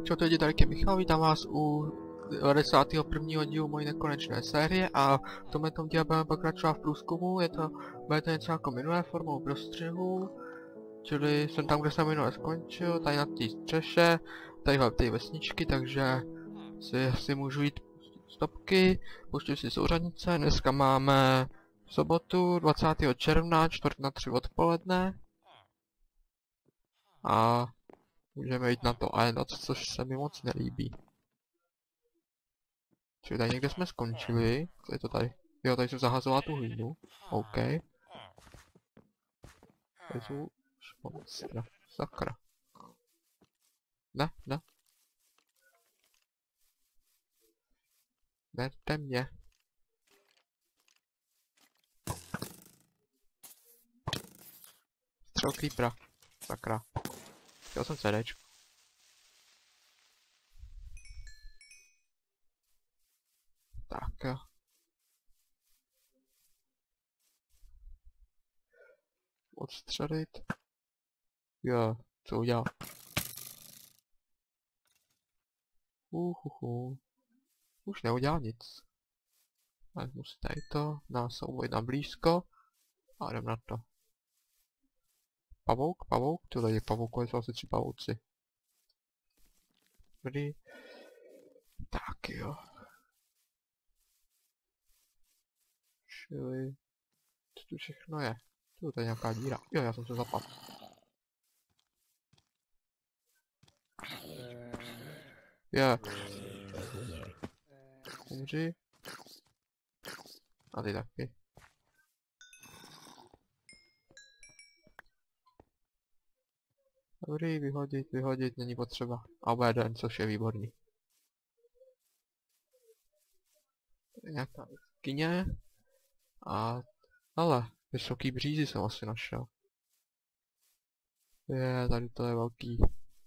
Čau lidi, tady je Michal, vítám vás u 91. dílu mojí nekonečné série a v tomto díle budeme pokračovat v průzkumu. Bude to něco jako minulé formou prostřihu, čili jsem tam, kde jsem minule skončil, tady na té střeše, tady v té vesničky, takže si můžu jít stopky, puštím si souřadnice. Dneska máme sobotu 20. června, 2:45 odpoledne a můžeme jít na to A1, což se mi moc nelíbí. Čili tady někde jsme skončili. Co je to tady? Jo, tady jsem zahazoval tu hlínu. OK. Tady jsou monstra. Sakra. Ne, ne. Berte mě. Střel creepera. Sakra. Chtěl jsem CDčko. Tak jo. Odstřelit. Jo, co udělal? Už neudělal nic. Ale musí tady to, na souboj na blízko. A jdem na to. Pavouk, tohle je pavouk, jsou asi 3 pavouci. Dobrý. Tak jo. Čili... Co tu všechno je? Tu je nějaká díra. Jo, já jsem se zapadl. Je. Umři. A ty taky. Dobrý, vyhodit, není potřeba. A jeden, což je výborný. Tady nějaká kyně. A... Ale, vysoký břízy jsem asi našel. Je, tady to je velký.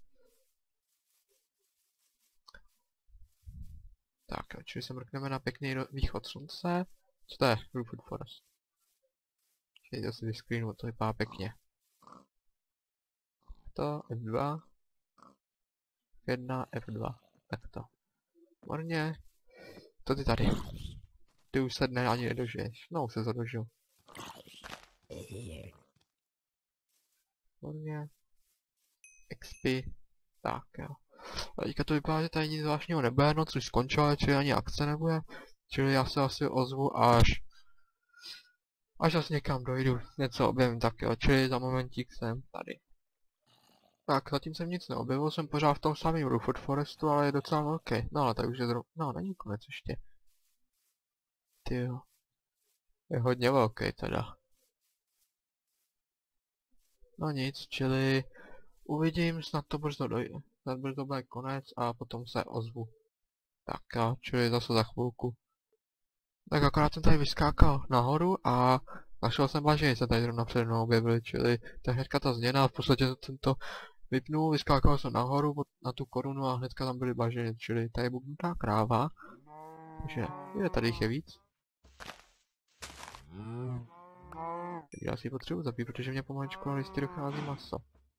Tak, čili se mrkneme na pěkný východ slunce. Co to je? Roofwood Forest. Čili to si vyscreenu, to vypadá pěkně. To F2. F1, F2. Tak to. Morně. To ty tady. Ty už se ani nedožiješ. No, už se zadožil. Morně. XP. Tak jo. A teďka to vypadá, že tady nic zvláštního nebude, no což skončilo, čili ani akce nebude. Čili já se asi ozvu až asi někam dojdu, něco objevím, tak jo, čili za momentík jsem tady. Tak, zatím jsem nic neobjevil, jsem pořád v tom samém Roofwood Forestu, ale je docela velký. No ale tak už je no, není konec ještě. Tyjo. Je hodně velký teda. No nic, čili uvidím, snad to brzo dojde. Snad brzo bude konec a potom se ozvu. Tak jo, čili zase za chvilku. Tak akorát jsem tady vyskákal nahoru a našel jsem bažiny, se tady zrovna přede mnou objevily, čili to je hnedka ta změna, v podstatě jsem to vypnul, vyskákal jsem nahoru na tu korunu a hnedka tam byly bažiny, čili tady je bubnutá kráva. Takže, tady jich je víc. Já si ji potřebuji zabít, protože mě pomaličku na listy dochází maso.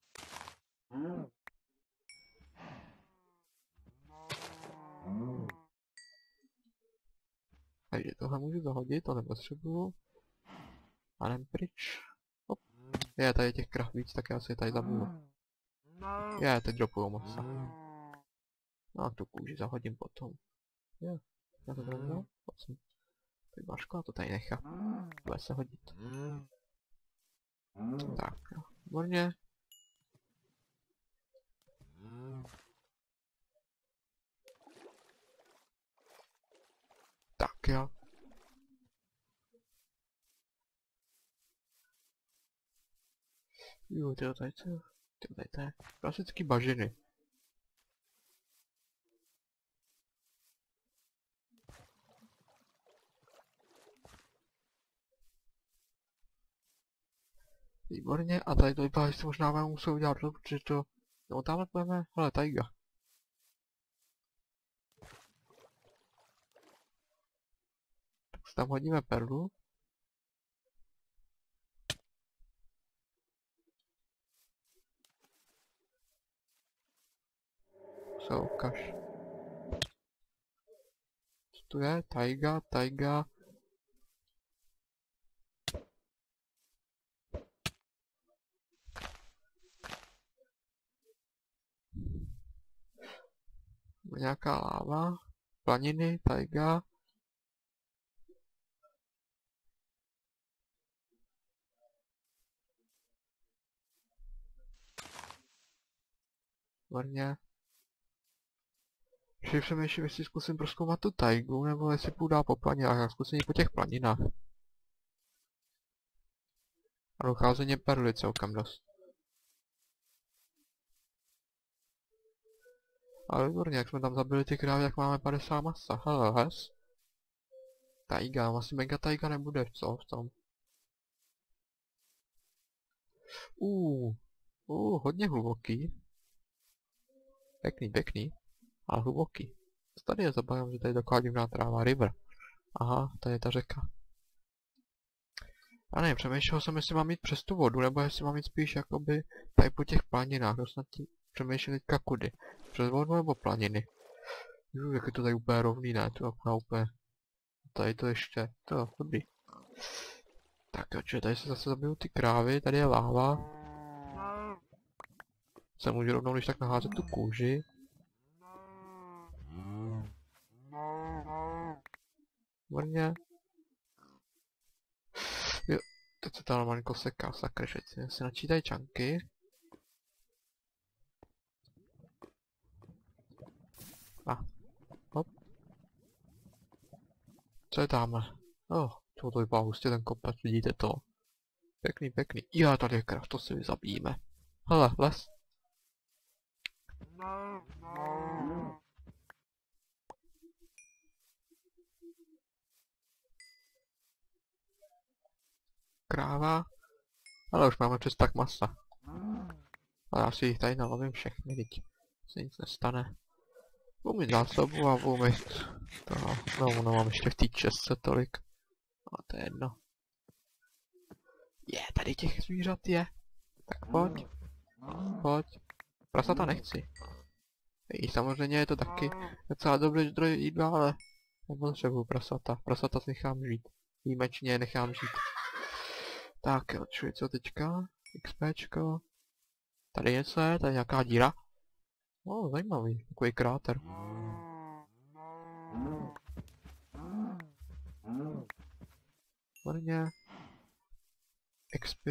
Takže tohle můžu zahodit, to nepotřebuju. A jdem pryč. Hop. Je, tady je těch krav víc, tak já si je tady zabiju. Je, teď dropujou masa. No a tu kůži zahodím potom. Je, já to tady vzal? Tak má škoda to tady nechá. Bude se hodit. Tak jo, výborně. Tak jo. Jo, tyjo, tady co? Tyjo, tady to je klasický bažiny. Výborně, a tady to vypadá, že se možná budeme muset udělat dlouho, protože to... No tamhle budeme, hele, tajga. Tak si tam hodíme perlu. Co, ukaž. Co tu je? Taiga, taiga. Nějaká láva. Planiny, taiga. Vrně. Když přemýšlím, jestli zkusím prozkoumat tu taigu, nebo jestli půjdu dál po planinách, a zkusím jít po těch planinách. A dochází mě perly celkem dost. Ale výborně, jak jsme tam zabili ty krávy, jak máme 50 masa. Hele, hes. Taiga, asi mega taiga nebude, co v tom? Hodně hluboký. Pěkný, pěkný. Ale hluboký. Co tady je zabavím, že tady taková divná tráva, river. Aha, tady je ta řeka. Já nevím, přemýšlel jsem, jestli mám jít přes tu vodu, nebo jestli mám jít spíš jakoby tady po těch planinách. To snad tím přemýšlím teďka kudy. Přes vodu nebo planiny. Jak je to tady úplně rovný, ne? To je úplně... Tady to ještě, to dobrý. Tak jo, tady se zase zabijou ty krávy, tady je láva. Se můžu rovnou když tak naházet tu kůži. Vrně. Jo, teď se tam malinko seká, sakra, že si načítají čanky. Hop. Co je tamhle? To vypadá hustě ten kopec, vidíte to? Pěkný, pěkný. Já tady je krav, to si zabijíme. Hele, les. Kráva. Ale už máme přes tak masa. Ale já si jich tady nalovím všechny, teď se nic nestane. Budu mít zásobu a budu mít to, no mám ještě v té česce tolik. A to je jedno. Tady těch zvířat je. Tak pojď. Pojď. Prasata nechci. I samozřejmě je to taky docela dobrý zdroj jídla, ale nepotřebuji prasata. Prasata si nechám žít. Výjimečně nechám žít. Tak jo, čuji co teďka? XPčko. Tady něco je, tady nějaká díra. Zajímavý, takový kráter. Vrně. XP.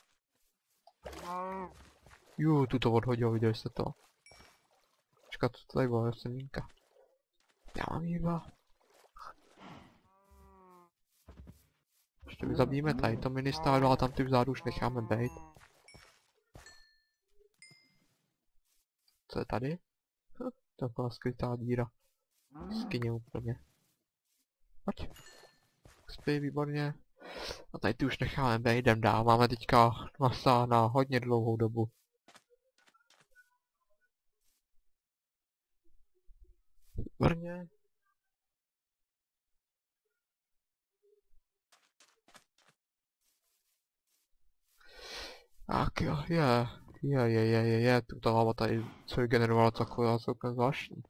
Tu to odhodil, viděli jste to. Počkat, co tady bylo, semínka. Já mám jídla. Ještě zabijeme tady to ministádu, ale tam ty vzadu už necháme bejt. Co je tady? Taková skrytá díra. Skyně úplně. Pojď. Spí, výborně. A tady ty už necháme bejt, jdem dál. Máme teďka masa na hodně dlouhou dobu. Výborně. Tak jo, ta láva tady, co je generovala taková celkem zvláštní.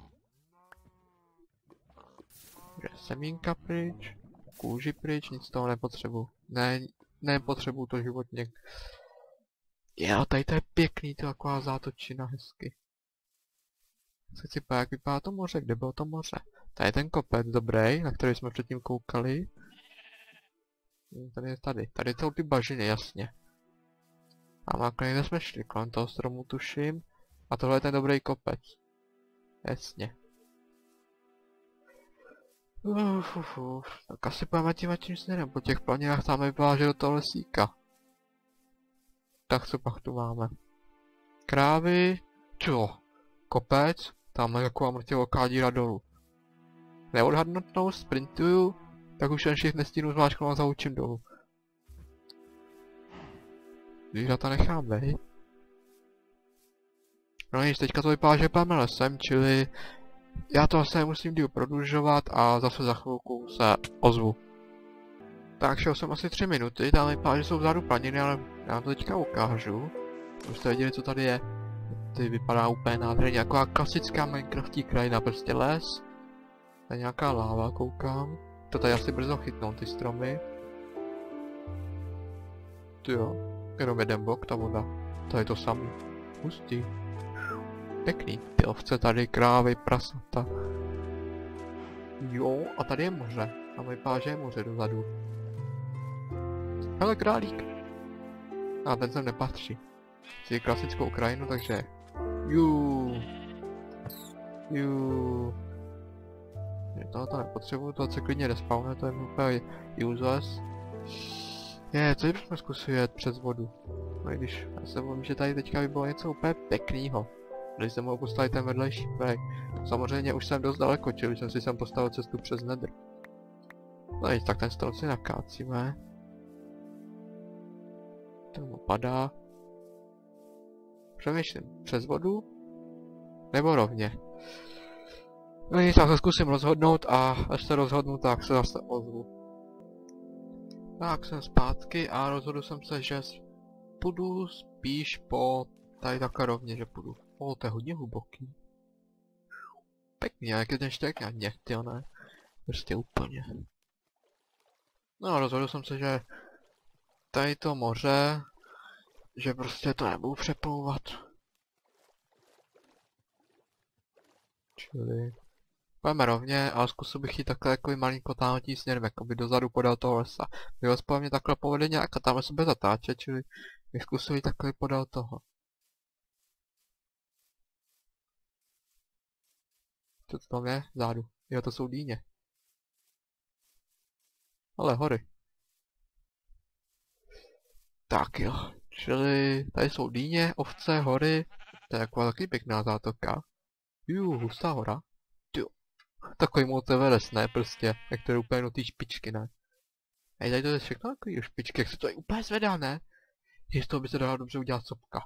Semínka pryč, kůži pryč, nic z toho nepotřebuji. Nepotřebuji to životně. Tady to je pěkný, to je taková zátočina hezky. Se chci jak vypadá to moře, kde bylo to moře? Tady je ten kopec dobrý, na který jsme předtím koukali. Tady jsou ty bažiny, jasně. A makro někde jsme šli, kolem toho stromu tuším. A tohle je ten dobrý kopec. Jasně. Tak asi půjdeme tím směrem, po těch planinách tam vypadá, že do toho lesíka. Tak co pak tu máme? Krávy. Čo? Kopec. Tamhle taková mrtěvoká díra dolů. Neodhadnutnou, sprintuju. Tak už jen šicht nestínu zmáčknout a zaučím dolů. Zvířata nechám, vej. No nic, teďka to vypadá, že půjdeme lesem, čili já to asi nemusím díl prodlužovat a zase za chvilku se ozvu. Tak šel jsem asi 3 minuty, tam vypadá, že jsou vzadu planiny, ale já to teďka ukážu. Abyste viděli, co tady je. ty vypadá úplně nádherně, jako klasická Minecraftí krajina, prostě les. To je nějaká láva, koukám. To tady asi brzo chytnou ty stromy. Ty jo, jenom jeden blok, ta voda. To je to samý. Hustý. Pěkný. Ty ovce tady, krávy, prasata. Jo, a tady je moře. A vypadá, že je moře dozadu. Hele, králík. A ten sem nepatří. Chci klasickou krajinu, takže... Juuu. To nepotřebuju, to se klidně respawne, to je úplně useless. Co bychom zkusili jet přes vodu? No i když já se bojím, že tady teďka by bylo něco úplně pěknýho. Když jsem mohl postavit ten vedlejší břeh. Samozřejmě už jsem dost daleko, čili jsem si sem postavil cestu přes Nether. No nic, tak ten strom si nakácíme. Ten padá. Přemýšlím, přes vodu? Nebo rovně? No nic, tak se zkusím rozhodnout a až se rozhodnu, tak se zase ozvu. Tak jsem zpátky a rozhodl jsem se, že půjdu spíš po tady takhle rovně, že půjdu. To je hodně hluboký. Pěkný, jak je ten štěk na dně, tyjo ne? Prostě úplně. No rozhodl jsem se, že tady to moře, že prostě to nebudu přeplouvat. Čili... Pojďme rovně, ale zkusil bych jít takhle jako malinko táhnutí směrem, jakoby dozadu podél toho lesa. Bylo spolu mě takhle povede nějak a tam se bude zatáčet, čili bych zkusil jít takhle podél toho. Co to tam je? Zádu. Jo, to jsou dýně. Ale hory. Tak jo, čili tady jsou dýně, ovce, hory. To je jako taky pěkná zátoka. Hustá hora. Takový Monteveres, ne, prostě, jak to je úplně do té špičky, ne. Hej, tady to je všechno takový špičky, jak se to je úplně zvedá, ne. Z toho by se dala dobře udělat sopka.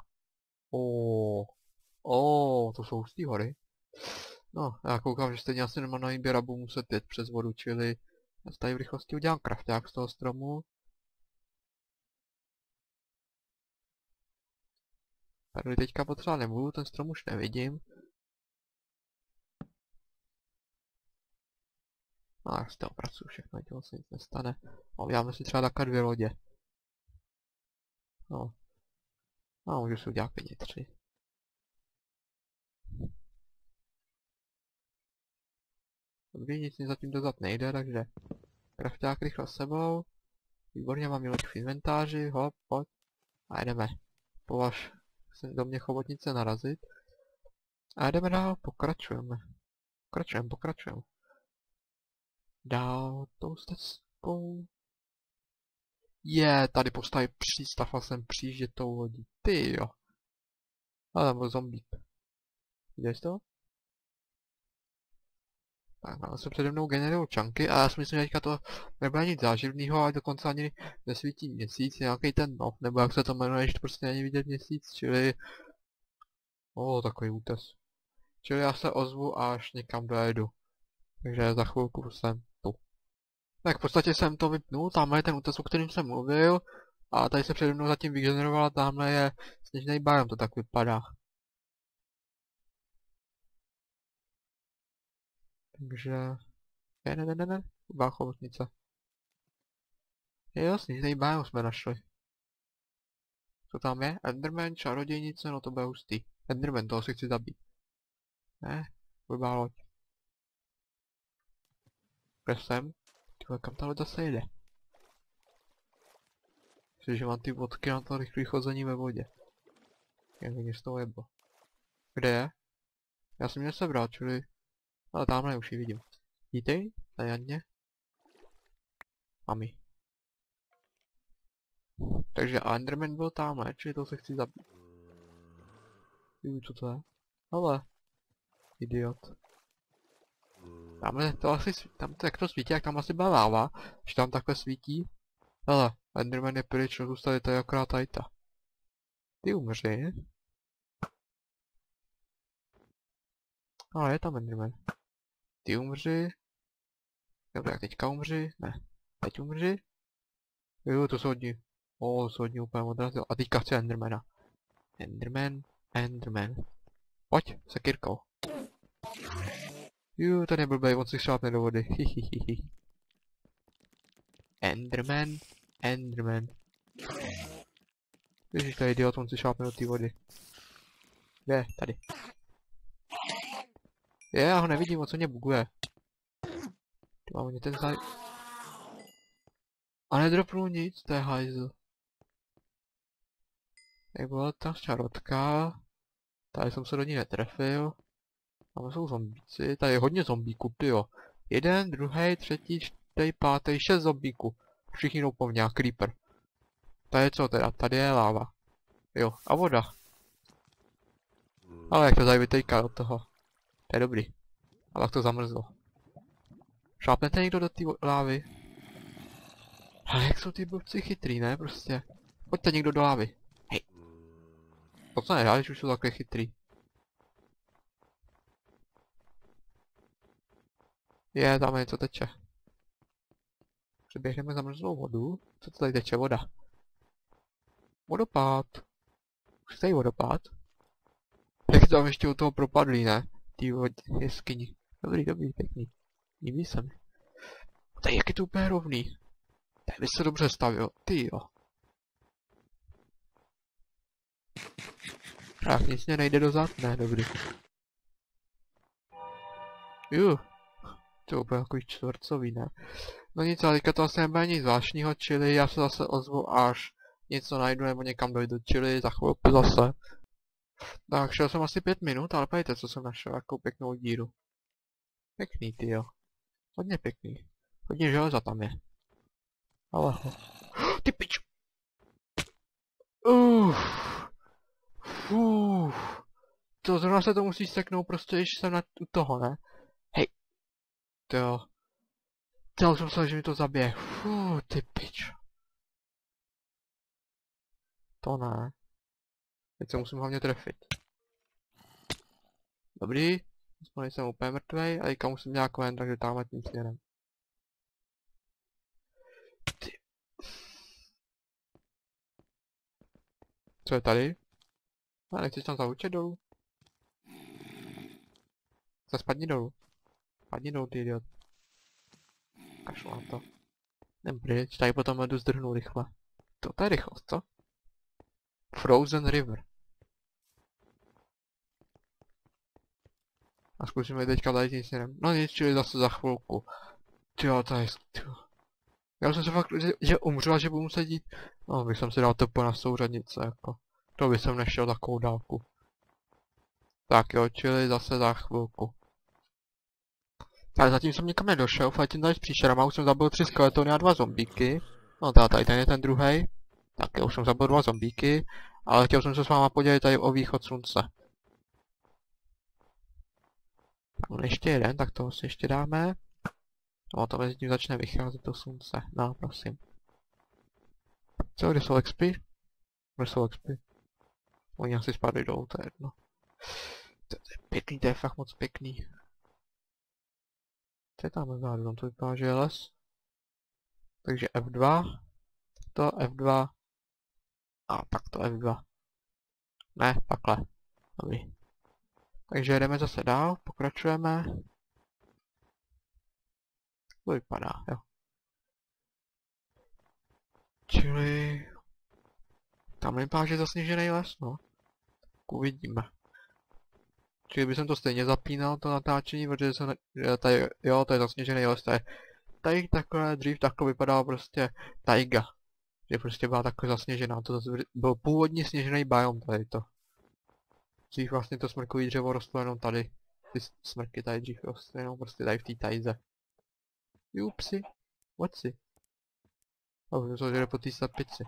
To jsou hustý hory. No, já koukám, že stejně asi nemám na výběr a budu muset jet přes vodu, čili já tady v rychlosti udělám krafták z toho stromu. Tady teďka potřeba nebudu, ten strom už nevidím. No, já si to opracuju všechno, tělo se nic nestane. Uděláme si třeba takhle 2 lodě. No. Můžu si udělat klidně 3. Dobrý, nic mi zatím dozad nejde, takže... Krafták rychle s sebou. Výborně, mám loď v inventáři, hop, pojď. A jdeme. Považ se do mě chobotnice narazit. A jdeme dál, pokračujeme. Pokračujeme. Dál tou stezkou. Tady postaví přístav a jsem přijíždět tou lodí. Ty jo. A tam byl zombík. Viděš to? Tak máme se přede mnou generují čanky a já si myslím, že teďka to nebude nic záživného, ale dokonce ani nesvítí měsíc, nějaký ten nebo jak se to jmenuje, že prostě není vidět měsíc, čili... takový útes. Čili já se ozvu, až někam dojedu. Takže za chvilku jsem tu. Tak v podstatě jsem to vypnul, tamhle je ten útes, o kterým jsem mluvil. A tady se přede mnou zatím vygenerovala, tamhle je sněžný biom, to tak vypadá. Takže... Ne, chobotnice. Jo, sněžný biom jsme našli. Co tam je? Enderman, čarodějnice, no to bude hustý. Enderman, toho si chci zabít. Ne, blbá loď. Kde jsem? Tyhle, kam ta loď zase jede? Myslím, že mám ty vodky na to rychlé chození ve vodě. Jak mě z toho jeblo. Kde je? Já jsem mě sebral, čili... Ale tamhle už ji vidím. Vítej, Janě. Mami. Takže Enderman byl tamhle, čili to se chci zabít. Co to je? Ale. Idiot. Tamhle to asi, tam to jak to svítí, jak tam asi byla láva, že tam takhle svítí. Hele, Enderman je pryč, zůstali tady akorát tajta. Ty umři. Ale je tam Enderman. Ty umři. Dobře, jak teďka umři? Ne. Teď umři? Jo, to jsou hodně. To jsou hodně úplně odrazil. A teďka chci Endermana. Enderman. Pojď, sekyrkou. Ten je blbej, on si šlápne do vody. Enderman, Enderman. Ježiš, to je idiot, on si šlápne do té vody. Kde? Tady. Já ho nevidím, o co mě buguje. Ty mám mě ten zaj... A nedropnul nic, to je hajzl. Jak byla ta čarotka. Tady jsem se do ní netrefil. Tam jsou zombíci, tady je hodně zombíků, tyjo. Jeden, druhý, třetí, čtvrtý, pátý, 6 zombíků. Všichni jdou po mně, creeper. Tady je co teda? Tady je láva. Jo, a voda. Ale jak to tady vytejká do toho. To je dobrý. Ale jak to zamrzlo. Šlápnete někdo do té lávy? Ale jak jsou ty blbci chytrý, ne? Prostě. Pojďte někdo do lávy. Hej. To co nedá, když už jsou takhle chytrý. Tam něco teče. Přeběhneme zamrzlou vodu. Co to tady teče? Voda. Vodopád. Už tady vodopád? Jak tam ještě u toho propadlí, ne? Ty jeskyni. Dobrý, pěkný. Líbí se mi. Tady jak je to úplně rovný. Tady by se dobře stavil. Ty jo. Tak nic mě nejde dozad? Ne, dobrý. To je úplně takový čtvrcový, ne? No nic, ale teďka to asi nebude nic zvláštního, čili já se zase ozvu, až něco najdu nebo někam dojdu, čili za chvilku zase. Tak šel jsem asi 5 minut, ale pojďte, co jsem našel, jakou pěknou díru. Pěkný, tyjo. Hodně pěkný. Hodně železa tam je. Ale ho. Ty pič! To zrovna se to musí steknout prostě, když jsem na toho, ne? Hej. To. Teď jsem myslel, že mi to zabije. Ty pič. To ne. Teď se musím hlavně trefit. Dobrý. Aspoň jsem úplně mrtvej a teďka musím nějak ven, takže tamhle tím směrem. Ty. Co je tady? A nechceš tam zahučet dolů? Spadni dolů. Spadni dolů, ty idiot. Kašlu na to. Jdem pryč, tady potom ledu zdrhnu rychle. To je rychlost, co? Frozen River. A zkusíme teďka tady tím směrem. No nic, čili zase za chvilku. Tyjo, to je... Já jsem se fakt, že umřu a že budu muset jít. No, bych jsem si dal topo na souřadnice, jako. To bych jsem nešel takovou dálku. Tak jo, čili zase za chvilku. Ale zatím jsem nikam nedošel, fajtím tady s příšerama, už jsem zabil 3 skeletony a 2 zombíky. No tady ten je ten druhej. Tak jo, už jsem zabil 2 zombíky, ale chtěl jsem se s váma podělit tady o východ slunce. Tak ještě jeden, tak toho si ještě dáme. No a to mezi tím začne vycházet to slunce. No, prosím. Co, kde jsou expy? Kde jsou expy? Oni asi spadli dolů, to je jedno. To je pěkný, to je fakt moc pěkný. Co je tam vzadu? Tam to vypadá, že je les. Takže F2. To F2. A tak to F2. Ne, takhle. Dobrý. Takže jdeme zase dál, pokračujeme. To vypadá, jo. Čili... Tam vypadá, že je zasněžený les, no. Tak uvidíme. Čili bych to stejně zapínal, to natáčení, protože se tady, jo, to je zasněžený les, tady takhle dřív takhle vypadala prostě tajga. Že prostě byla takhle zasněžená, to byl původně sněžený biom tady to. Dřív vlastně to smrkový dřevo rostlo jenom tady. Ty smrky tady dřív rostly jenom prostě tady v té tajze. Jupsi, whatsi? Oh, to jde po té slepici.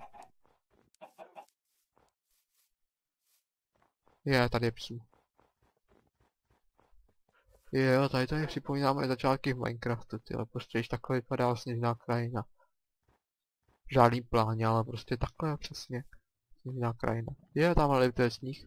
Tady je psů. Jo, tady to mi připomíná moje začátky v Minecraftu, tyhle, prostě když takhle vypadá sněžná krajina. Žádný pláně, ale prostě takhle přesně. Sněžná krajina. Tamhle to je sníh.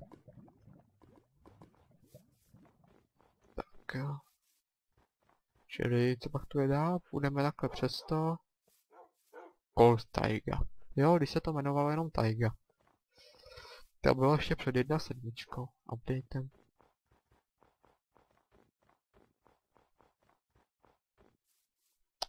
Tak jo. Čili, co pak tu je dál? Půjdeme takhle přes to. Cold Taiga. Jo, když se to jmenovalo jenom Taiga. To bylo ještě před 1.7. Updatem.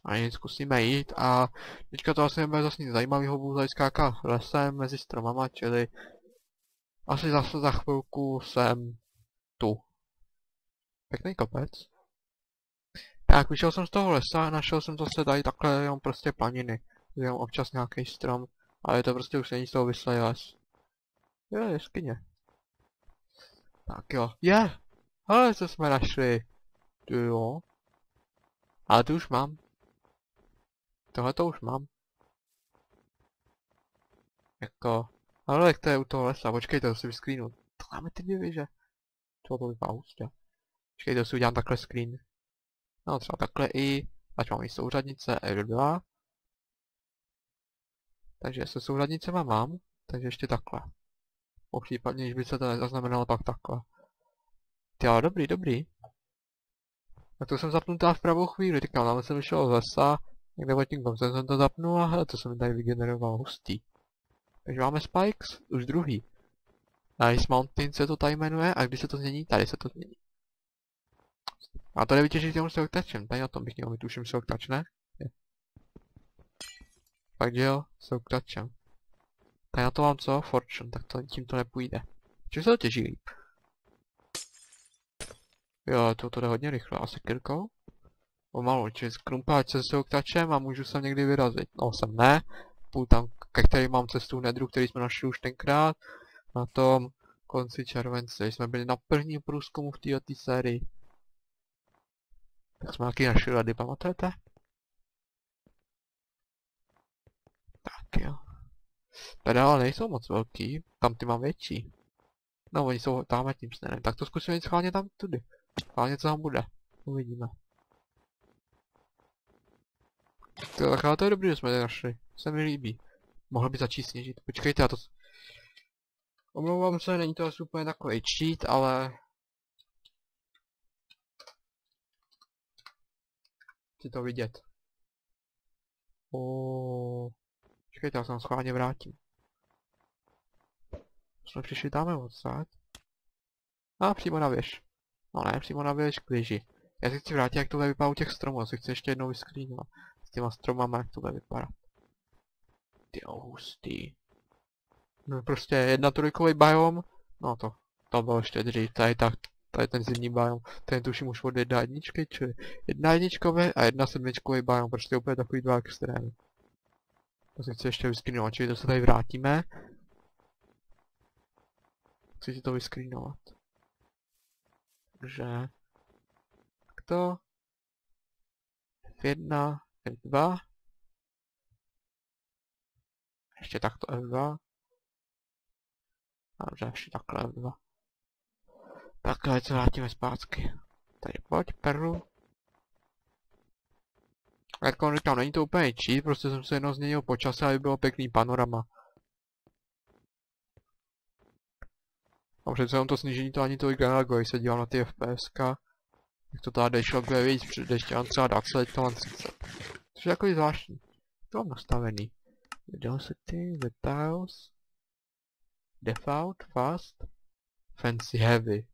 A nic, zkusíme jít a teďka to asi nebude zase nic zajímavého, budu tady skákat lesem mezi stromama, čili asi zase za chvilku jsem tu. Pěkný kopec. Tak, vyšel jsem z toho lesa a našel jsem zase tady takhle jenom prostě planiny. Jenom občas nějaký strom, ale to prostě už není z toho vyslej les. Jo, jeskyně. Tak jo, hele, co jsme našli. Ty jo. Ale to už mám. Tohle to už mám. Jako, ale jak to je u toho lesa, počkejte, to si vyscreenu. To máme ty dvě věže. To vypadá hustě. Počkejte, to si udělám takhle screen. No třeba takhle i, ať mám i souřadnice F2. Takže se souřadnicema mám, takže ještě takhle. Případně, když by se to nezaznamenalo, tak takhle. Jo, dobrý. Tak to jsem zapnul v pravou chvíli, říkám, tam jsem vyšel z lesa, někde pod tím koncem jsem to zapnul a hele, to se mi tady vygeneroval hustý. Takže máme Spikes, už druhý. Ice Mountain se to tady jmenuje a když se to změní, tady se to změní. A to jde vytěžit jenom silk touchem, tady na tom bych měl mít tuším silk touch, ne? Je. Fakt jo, silk touchem. Tady na to mám co? Fortune, tak to, tím to nepůjde. Čím se to těží líp? Jo, to jde hodně rychle, asi kirkou? Pomalu, čili skrumpáč se silk touchem a můžu sem někdy vyrazit. No sem ne, půl tam, ke který mám cestu nedru, který jsme našli už tenkrát. Na tom konci července, jsme byli na prvním průzkumu v této sérii. Tak jsme taky našli rady, pamatujete? Tak jo. Tady ale nejsou moc velký, tam ty mám větší. No, oni jsou tamhle tím směrem, tak to zkusíme jít schválně tam tudy. Schválně co tam bude, uvidíme. Tak ale to je dobrý, že jsme tady našli, se mi líbí. Mohl by začít sněžit, počkejte, já to... Omlouvám se, není to asi úplně takový cheat, ale... Chci to vidět. Počkejte, já se tam schválně vrátím. Jsme přišli tamhle odsad. A přímo na věž. No ne, přímo na věž k věži. Já si chci vrátit, jak tohle vypadá u těch stromů, já si chci ještě jednou vyskrýnovat. S těma stromama, jak tohle vypadá. Tyjo, hustý. No prostě jedna trojkový biom, no to bylo ještě dřív, tady ten zimní biom, ten tuším už od jedna jedničky, čili jedna jedničkový a jedna sedmičkový biom, prostě úplně takový dva extrémy. To si chci ještě vyskrýnovat, čili to se tady vrátíme. Chci si to vyskrýnovat. Takže... Takto. F1, F2. Ještě takto F2. Dobře, ještě takhle F2. Tak, ať se vrátíme zpátky. Tady pojď, Perlu. Jako říkám, není to úplně cheat, prostě jsem se jenom změnil po čase, aby bylo pěkný panorama. A přece jenom to snížení to ani tolik nereaguje, když se dívám na ty FPSka. Jak to tady šlo bude víc, protože ještě mám třeba 20, to mám 30. Což je takový zvláštní. To mám nastavený. Velocity, the tiles. Default, fast. Fancy heavy.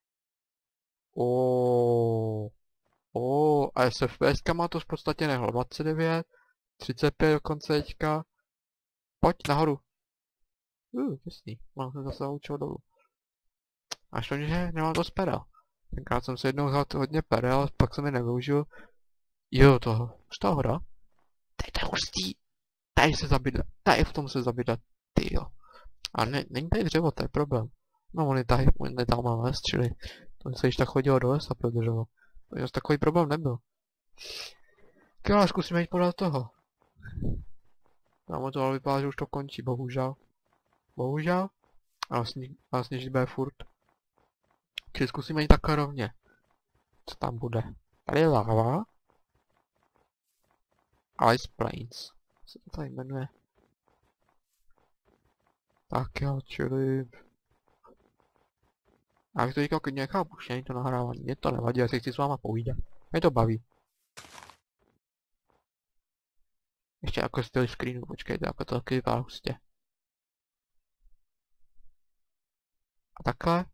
A s FPSkama to v podstatě nehlo. 29, 35 dokonce teďka. Pojď nahoru. Těsný. Mám se zase učil dolů. Až to, že nemám to z perel. Tenkrát jsem se jednou vzal hodně perel, pak jsem je nevyužil. Jo, už ta hora. Tady to je hustý. Tady se zabydlet. Tady v tom se zabydlet. Ty jo. A není tady dřevo, to je problém. No on je tam má les, čili to se již tak chodilo do lesa pro dřevo. To je takový problém nebyl. Ale zkusíme jít podle toho. No to ale vypadá, že už to končí, bohužel. Bohužel. Ale sněžit bude furt. Čili zkusíme jít takhle rovně. Co tam bude? Tady je láva. Ice Plains. Co se to tady jmenuje? Tak jo, čili... A jak to říkal, klidně nechám puštěný to nahrávání. Mě to nevadí, já si chci s váma povídat. Mě to baví. Ještě jako styl screenu, počkejte, jako to taky vypadá hustě. A takhle.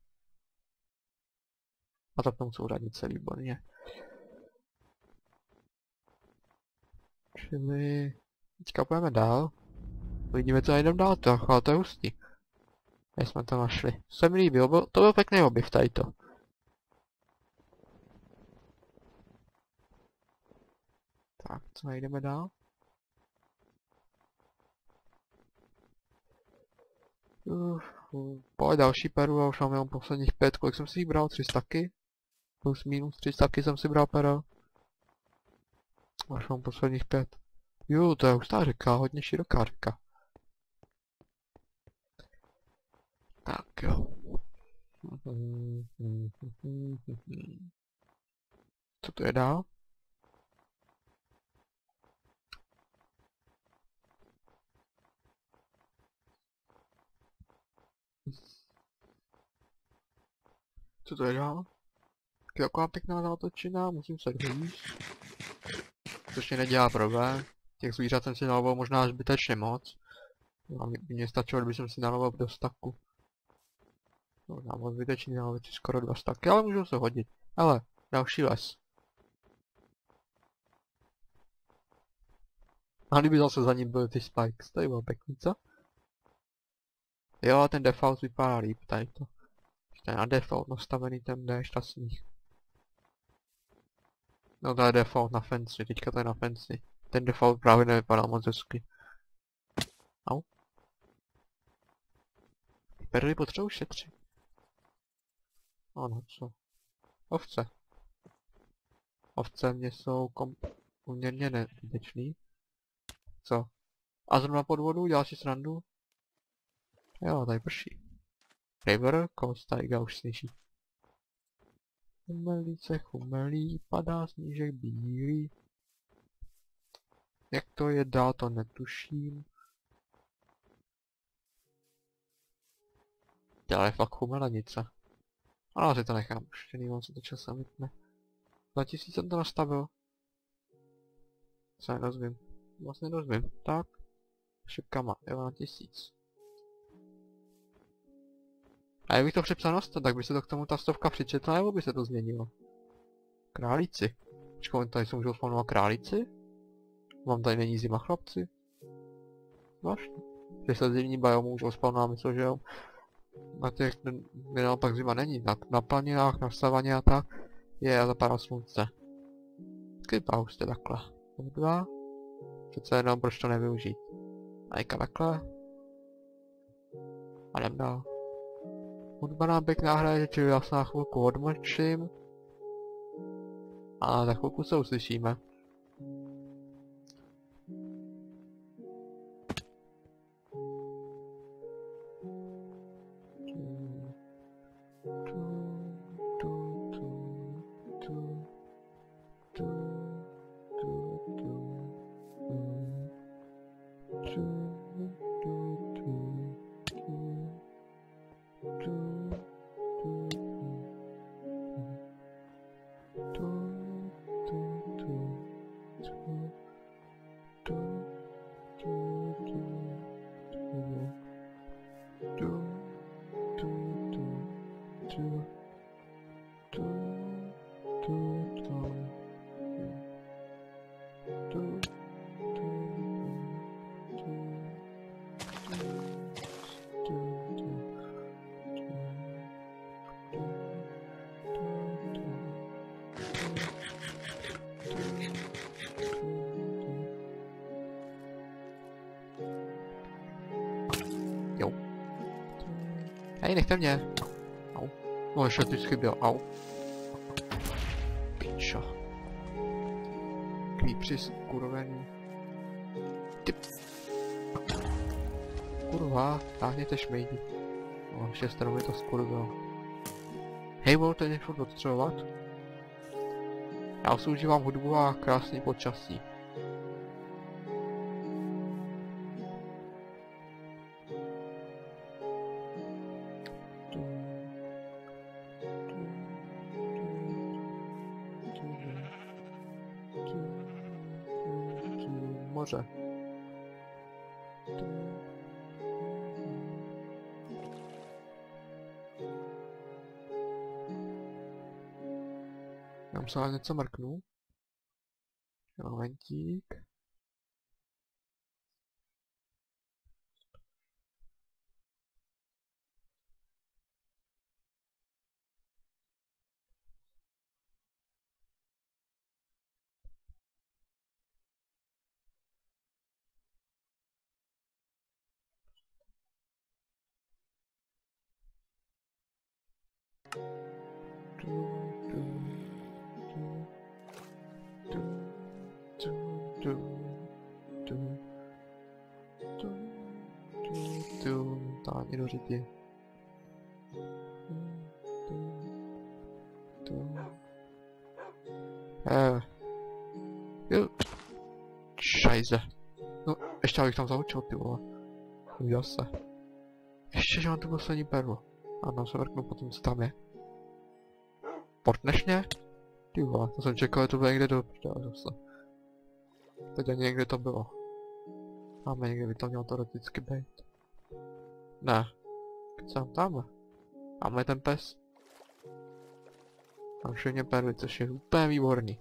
A zapnou souřadnice, výborně. Čili... Teďka půjdeme dál. Uvidíme, co najdeme dál, ale to je hustý. Kde jsme to našli. Se mi líbilo, to byl pěkný objev tady to. Tak, co najdeme dál? Pojď další peru a už mám jenom posledních 5. Kolik jsem si jich bral? 300 taky? Plus minus 300 taky jsem si bral pero. Už mám posledních 5. Jo, to je hustá řeka, hodně široká řeka. Tak jo. Co to je dál? Co to je dál? Taková pěkná zátočina, musím se dojíst. Což mě nedělá problém. Těch zvířat jsem si naloval možná zbytečně moc. A mně stačilo, kdyby jsem si naloval do staku. Možná moc zbytečný nalovit si skoro 2 staky, ale můžou se hodit. Ale, další les. A kdyby zase za ním byly ty spikes, to je bylo pěkný, co? Jo, a ten default vypadá líp, tady to. Ještě na default nastavený ten déšť a sníh. No to je default na fancy, teďka to je na fancy. Ten default právě nevypadá moc hezky. Au. Perly potřebuji šetřit. Ano, co? Ovce. Ovce mě jsou poměrně nevděčný. Co? A zrovna pod vodu, děláš si srandu? Jo, tady prší. River, Coast Taiga už slyší. Chumelí se chumelí, padá snížek bílý. Jak to je dál, to netuším. Tohle je fakt chumelenice. Ale si to nechám puštěný, on se to časem vypne. 2000 jsem to nastavil. Co nerozvím? Vlastně nerozvím. Tak. Šipkama, 1000. A jak bych to přepsal na 100, tak by se to k tomu ta stovka přičetla, nebo by se to změnilo? Králíci. Počkej, tady se můžou spawnovat králíci? Mám tady není zima, chlapci? Zvláštní. Že se zimní biomů můžou spawnovat, myslím, že jo? Na těch, kde naopak zima není. Na planinách, na savaně a tak je zapadá slunce. Skrypauste takhle. 2. Přece jenom proč to nevyužít. Majka takhle. A jdem dál. Hudba nám pěkná hraje, čili já se na chvilku odmlčím. A za chvilku se uslyšíme. Jo. Hej, nechte mě. Au. No, ještě ty schyběl, au. Pičo. Klípři skurvený. Ty. Kurva, táhněte šmejdi. No, ještě stranu mi to skurvilo. Hej, volte něco odstřelovat? Já si užívám hudbu a krásný počasí. Moře. Já se něco mrknu. Momentík. Táhni do řiti. Jo. Šajze. No, ještě abych tam zaučil, ty vole. Udělal se. Ještě, že mám tu poslední perlu. A tam se vrknu potom, co tam je. Portneš mě? Ty vole, to jsem čekal, že to bude někde do prdele zase. Teď ani někde to bylo. Máme někde, by to mělo teoreticky být. Ne. Kecám tamhle. Máme ten pes. Mám všechny perly, což je úplně výborný.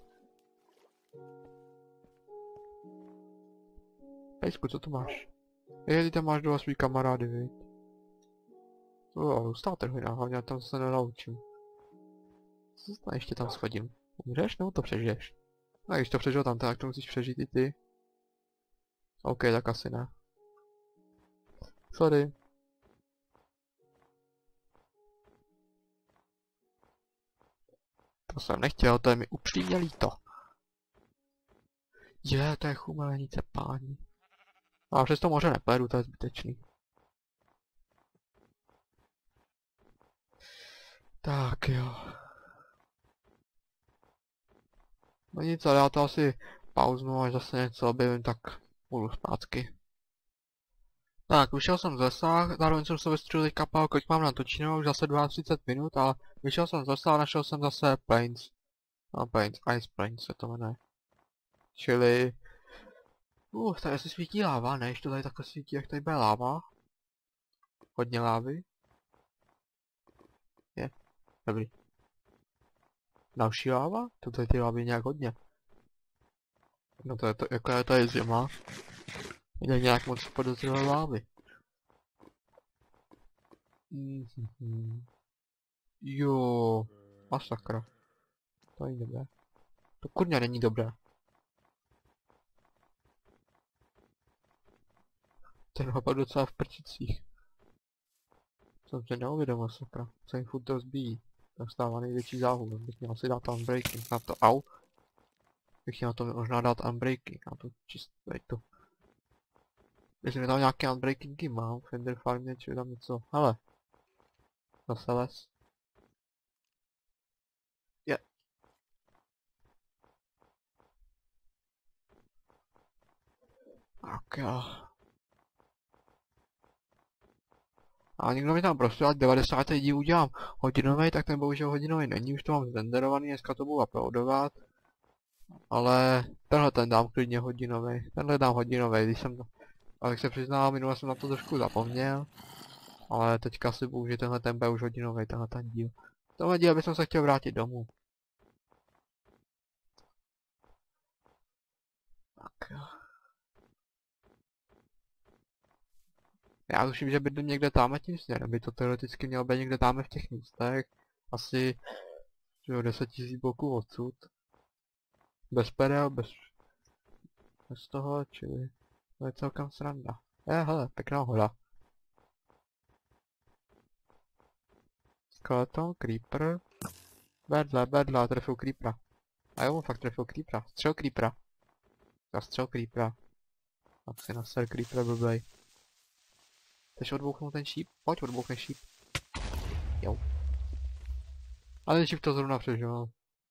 Pejsku, co tu máš? Ty tam máš dva svý kamarády, viď? Státe hojná, hlavně já tam se nenaučím. Co se ještě tam schodím? Umřeš nebo to přežiješ? A když to přežil tam, tak to musíš přežít i ty. OK, tak asi ne. Sorry. To jsem nechtěl, to je mi upřímně líto. To je chumelenice, páni. A přes to moře nepojedu, to je zbytečný. Tak jo. No nic, ale já to asi pauznu, až zase něco objevím, tak budu zpátky. Tak, vyšel jsem z lesa, zároveň jsem se vystřelil kapal, kolik mám natočeno, už zase 32 minut, ale vyšel jsem z lesa a našel jsem zase Plains. No, Plains, Ice Plains se to jmenuje. Čili... tady se svítí láva, ne, to tady takhle svítí, jak tady bude láva. Hodně lávy. Je, dobrý. Další láva? To tady ty lávy nějak hodně. No to je to, jako je tady zima. Jde nějak moc podezřelé lávy. Jo, masakra. To není dobré. To kurňa není dobré. Ten hopad docela v prčicích. Jsem se neuvědomil, sakra. Co jim furt to zbíjí. Tak stává největší záhul. Bych měl si dát unbreaking na to. Au. Bych měl to možná dát unbreaking na to čistě to. Jestli mi tam nějaké unbreakingy mám, Fender Farmě, či tam něco. Hele. Zase les. Je. Tak jo. A někdo mi tam prostě ať 90. díl udělám hodinový, tak ten bohužel hodinový není, už to mám zrenderovaný, dneska to budu uploadovat. Ale tenhle ten dám klidně hodinový, tenhle dám hodinový, když jsem to... Ale jak se přiznám, minule jsem na to trošku zapomněl. Ale teďka si budu, že tenhle ten bude už hodinový, tenhle ten díl. Tenhle díl bych se chtěl vrátit domů. Tak jo. Já tuším, že bydlím někde tam tím směrem, by to teoreticky mělo být někde tam v těch místech. Asi 10 000 bloků odsud. Bez perel, bez toho, čili to je celkem sranda. Hele, pěkná hora. Skeleton, creeper. Vedle, trefil creepera. A jo, fakt trefil creepera. Střel creepera. Zastřel creepera. Tak si naser creepera blbej. Chceš odbouchnout ten šíp? Pojď, odbouchne šíp. Jo. Ale ten šíp to zrovna přežil.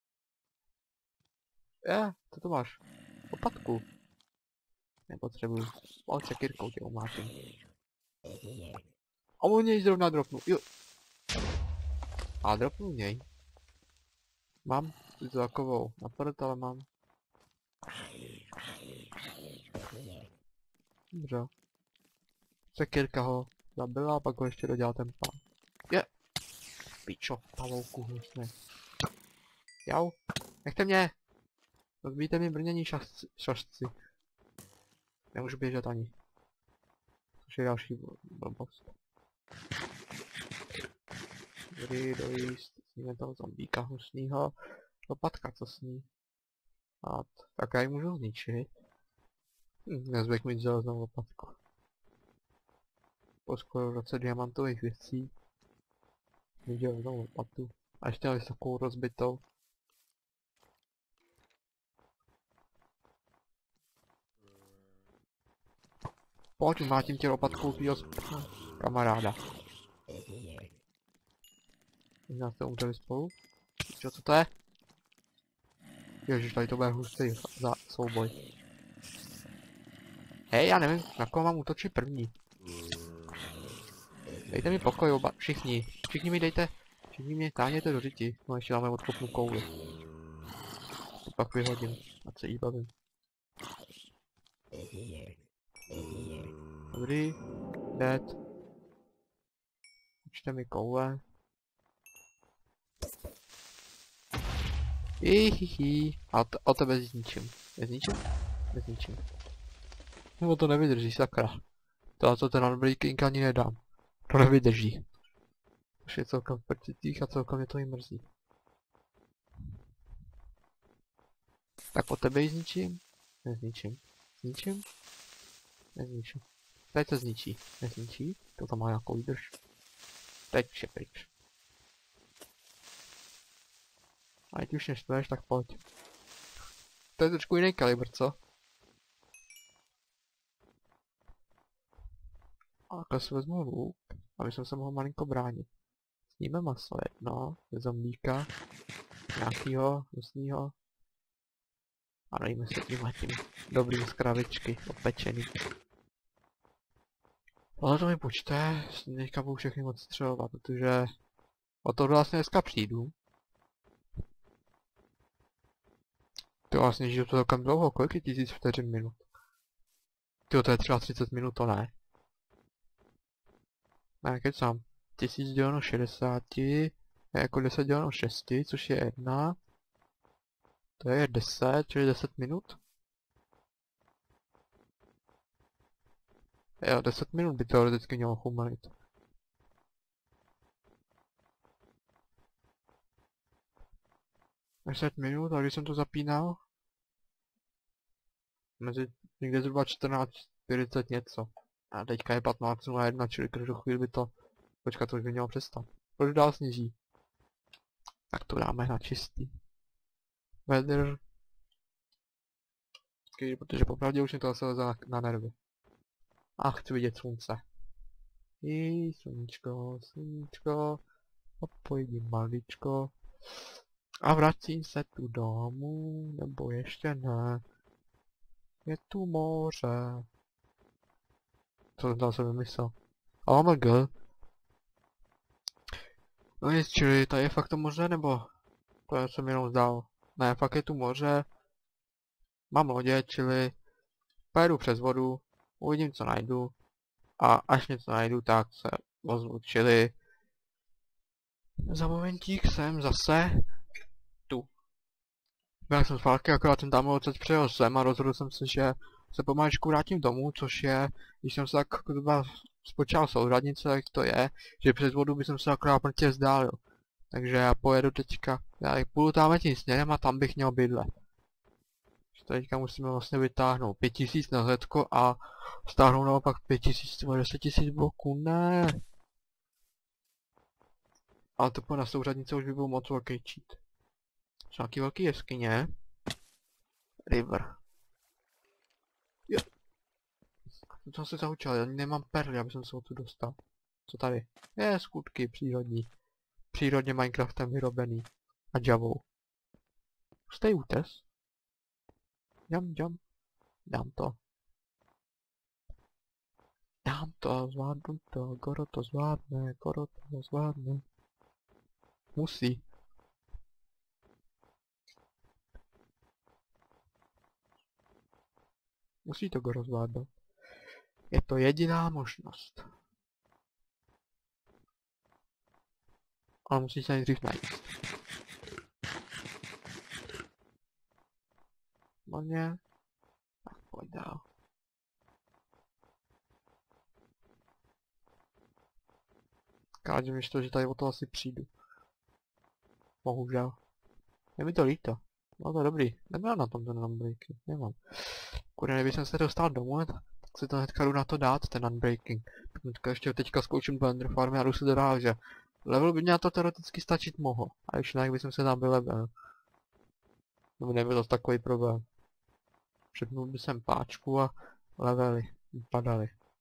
Co to máš? Lopatku. Nepotřebuji. Pojď se kyrkou tě umátím. A on něj zrovna dropnu. Jo. A dropnu něj. Mám si to takovou napadat, ale mám. Dobře. Sekirka ho zabila a pak ho ještě dodělal ten plán. Je! Pičo, pavouku hnusný. Jau, nechte mě! Rozbijte mi brnění šašci. Nemůžu běžet ani. Což je další blbost. Kdy dojíst, sníme toho zombíka hnusnýho. Lopatka, co sní? A tak já ji můžu zničit. Nezvyk mít železnou lopatku. Po skoro roce diamantových věcí. Viděl znovu lopatu. A ještě měl vysokou rozbitou. Pojď, mlátím tě lopatkou tvýho kamaráda. Možná jste umřeli spolu? Co to je? Ježiš, tady to bude hustý za souboj. Hej, já nevím, na koho mám útočit první. Dejte mi pokoj oba, všichni mi dejte, všichni mě táhněte do řiti, no ještě dáme odkopnu kouli. To pak vyhodím, ať se jí bavím. Dobrý, dead. Učte mi koule. Hihihi, a o tebe zničím. Nezničím? Nezničím. No to nevydrží, sakra. To co ten unbreaking ani nedám. To nevydrží. Už je celkem v prcitých a celkem mě to i mrzí. Tak po tebe ji zničím? Nezničím. Zničím? Nezničím. Teď se zničí. Nezničí? To má nějakou výdrž. Teď už je pryč. A teď už neštveš, tak pojď. To je trošku jiný kalibr, co? A takhle si vezmu luk, aby jsem se mohl malinko bránit. Sníme maso jedno, ze zombíka, nějakýho, hnusnýho. A najíme se tím dobrým z kravičky, opečený. Ale to mi počte, teďka budu všechny odstřelovat, protože o to vlastně dneska přijdu. To vlastně žiju to celkem dlouho, kolik je 1000 vteřin minut? Tyjo, to je třeba 30 minut, to ne. Ne, kecám. 1000 děleno 60 je jako 10 děleno 6, což je 1. To je 10, čili 10 minut. Jo, 10 minut by teoreticky mělo chumanit. Deset minut, a když jsem to zapínal? Mezi někde zhruba 14:40 něco. A teďka je 15:01, čili každou chvíli by to... Počkat, to už by mělo přestat. Proč dál sněží? Tak to dáme na čistý. Weather. Protože popravdě už mě to zase leze na nervy. A chci vidět slunce. Sluníčko, sluníčko. A pojedím maličko. A vracím se tu domů, nebo ještě ne. Je tu moře. Co jsem tam se vymyslel? OMG. No nic, čili tady je fakt to moře, nebo to jsem jenom zdál. Ne, fakt je tu moře. Mám lodě, čili pojedu přes vodu, uvidím co najdu. A až něco najdu, tak se ozvu, čili za momentík jsem zase tu. Byl jsem zpátky, akorát ten tamhle odsaď přejel sem a rozhodl jsem se, že se pomaličku vrátím domů, což je, když jsem se tak spočal souřadnice, tak to je, že přes vodu bych se akorát mrtě vzdálil. Takže já pojedu teďka, já půjdu tam tím směrem a tam bych měl bydlet. Teďka musíme vlastně vytáhnout 5000 na zetko a stáhnout naopak 5000 nebo 10 000 bloků, ne. Ale to po na souřadnice už by byl moc velký cheat. Jsou nějaký velký jeskyně. River. Jo. To jsem se zaučil, já nemám perly, aby jsem se o tu dostal. Co tady? Je, skutky přírodní. Přírodně Minecraftem vyrobený. A Javou. Stay útes. Jam. Dám to. Zvládnu to. Goro to zvládne. Musí. Musí to Goro zvládnout. Je to jediná možnost. Ale musí se nejdřív najít. Možně. Tak pojď dál. Káže mi to, že tady o to asi přijdu. Bohužel. Je mi to líto. No to dobrý. Neměl na tom ten unbreaking. Nemám. Kurně, kdyby jsem se dostal domů, tak si to hnedka jdu na to dát, ten unbreaking. Ještě teďka zkouším do Ender Farmy a jdu si to dál, že level by mě na to teoreticky stačit mohl. A když ne, bych se tam vylevel. No nebyl to takový problém. Přepnul by jsem páčku a levely padaly.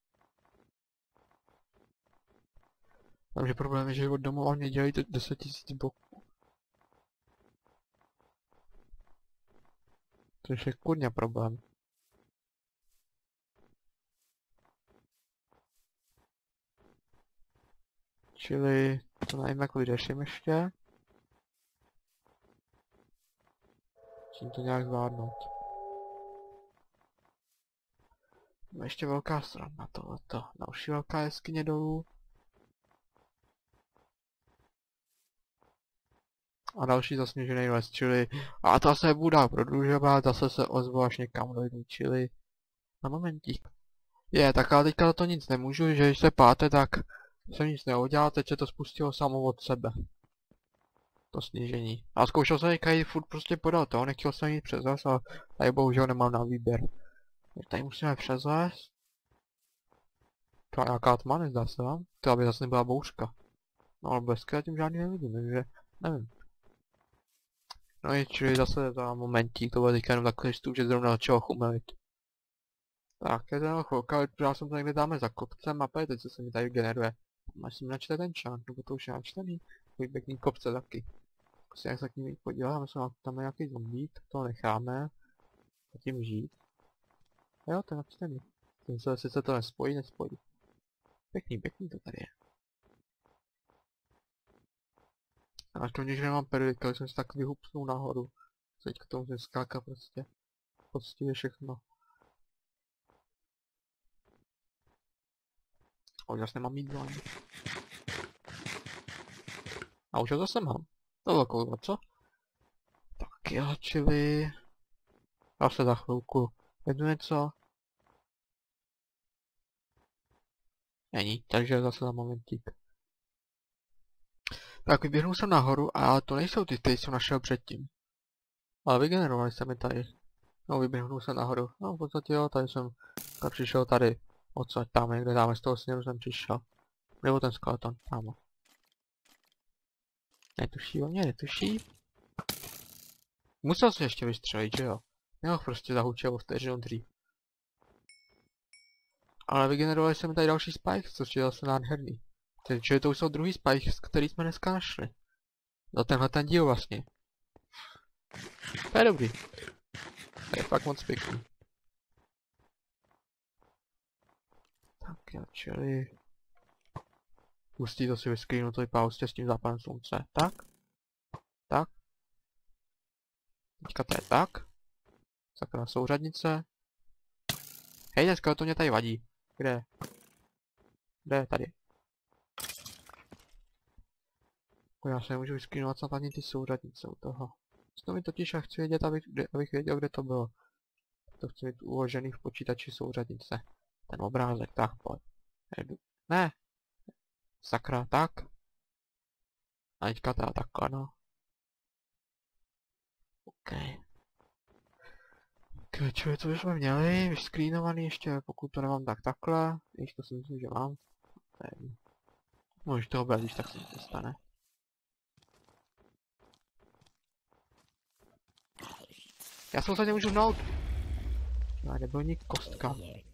Takže problém je, že od domova mě dělají 10 000 bloků. Což je kurňa problém. Čili to nevím, jak vyřeším ještě. Musím to nějak zvládnout. Ještě velká strana tohleto. Další velká jeskyně dolů. A další zasněžený les, čili... A to se bude prodlužovat, zase se ozvu až někam dojdu, čili... Na momentík. Tak ale teďka za to nic nemůžu, že když se páte, tak se nic neudělá, teď se to spustilo samo od sebe. To snížení. A zkoušel jsem teďka jít furt prostě podal to, nechtěl jsem jít přes les, ale tady bohužel nemám na výběr. Tady musíme přes les. To je nějaká tma, nezdá se vám? To aby zase nebyla bouřka. No ale blesky zatím žádný nevidím, takže nevím. No i čili zase za momentík, to bude teďka jenom takový stup, že zrovna začalo chumelit. Tak, je to jenom chvilka, já jsem to někde dáme za kopcem a teď co se mi tady generuje. Až si mi načte ten článk, nebo to už je načtený. Takový pěkný kopce taky. Prostě jak se k ním podíváme, tam je nějaký zombík, to necháme. Zatím žít. A jo, to je načtený. Tím se sice to nespojí. Pěkný to tady je. A naštěstí, že nemám periodika, jsem si tak vyhupsnul nahoru. Teď k tomu musím skákat prostě. Poctivě všechno. A už zase nemám jídlo ani. A už ho zase mám. To bylo kouzlo, co? Tak jo, čili... Zase za chvilku. Jedu něco? Není, takže zase za momentík. Tak vyběhnul jsem nahoru a to nejsou ty, které jsem našel předtím. Ale vygenerovali se mi tady. No, vyběhnul jsem nahoru. No, v podstatě jo, tady jsem přišel tady. Odsaď tam, někde dáme z toho směru jsem přišel. Nebo ten skeleton, tam. Netuší o mě, netuší. Musel se ještě vystřelit, že jo? Nemohl prostě zahučil o vteřinu dřív. Ale vygenerovali jsme tady další spike, což je zase nádherný. Takže to už jsou druhý spike, který jsme dneska našli. Za tenhle ten díl vlastně. To je dobrý. To je fakt moc pěkný. Tak jo, čili... Pustí to si vyscreenu, to vypadá s tím západem slunce. Tak. Tak. Teďka to je tak. Sakra souřadnice. Hej, dneska to mě tady vadí. Kde? Kde? Tady. Já se nemůžu vyscreenovat snad ani ty souřadnice u toho. To mi totiž já chci vědět, abych věděl, kde to bylo. To chci mít uložený v počítači souřadnice. Ten obrázek, tak pojď. Ne. Sakra, tak. A teďka teda takhle, no. OK. Čili to už jsme měli, vyscreenovaný ještě, pokud to nemám, tak takhle. Ještě to si myslím, že mám. Můžeš to obrazit, tak se to stane. Já se tady můžu hnout. No, nebyl nik kostka.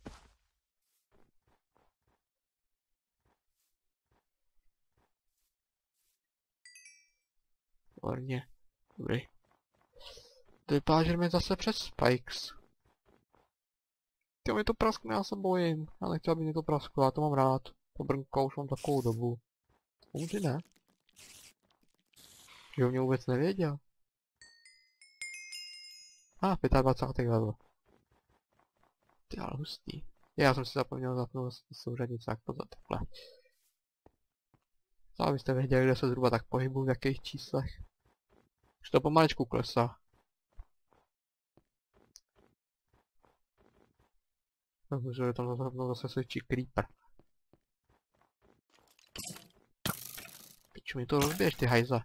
Výborně. Dobrý. To vypadá, že jdeme zase přes spikes. Ty mi to praskne, já se bojím. Já nechci, aby mi to prasklo, já to mám rád. To brnko už mám takovou dobu. Umři ne? Že o mě vůbec nevěděl. A, 25. level. Ty ale hustý. Já jsem si zapomněl zapnout souřadnice, jak to za takhle. Co abyste věděli, kde se zhruba tak pohybu, v jakých číslech. Už to pomalečku klesá. Takže tam zase svědčí creeper. Piču, mi to rozbiješ, ty hajze.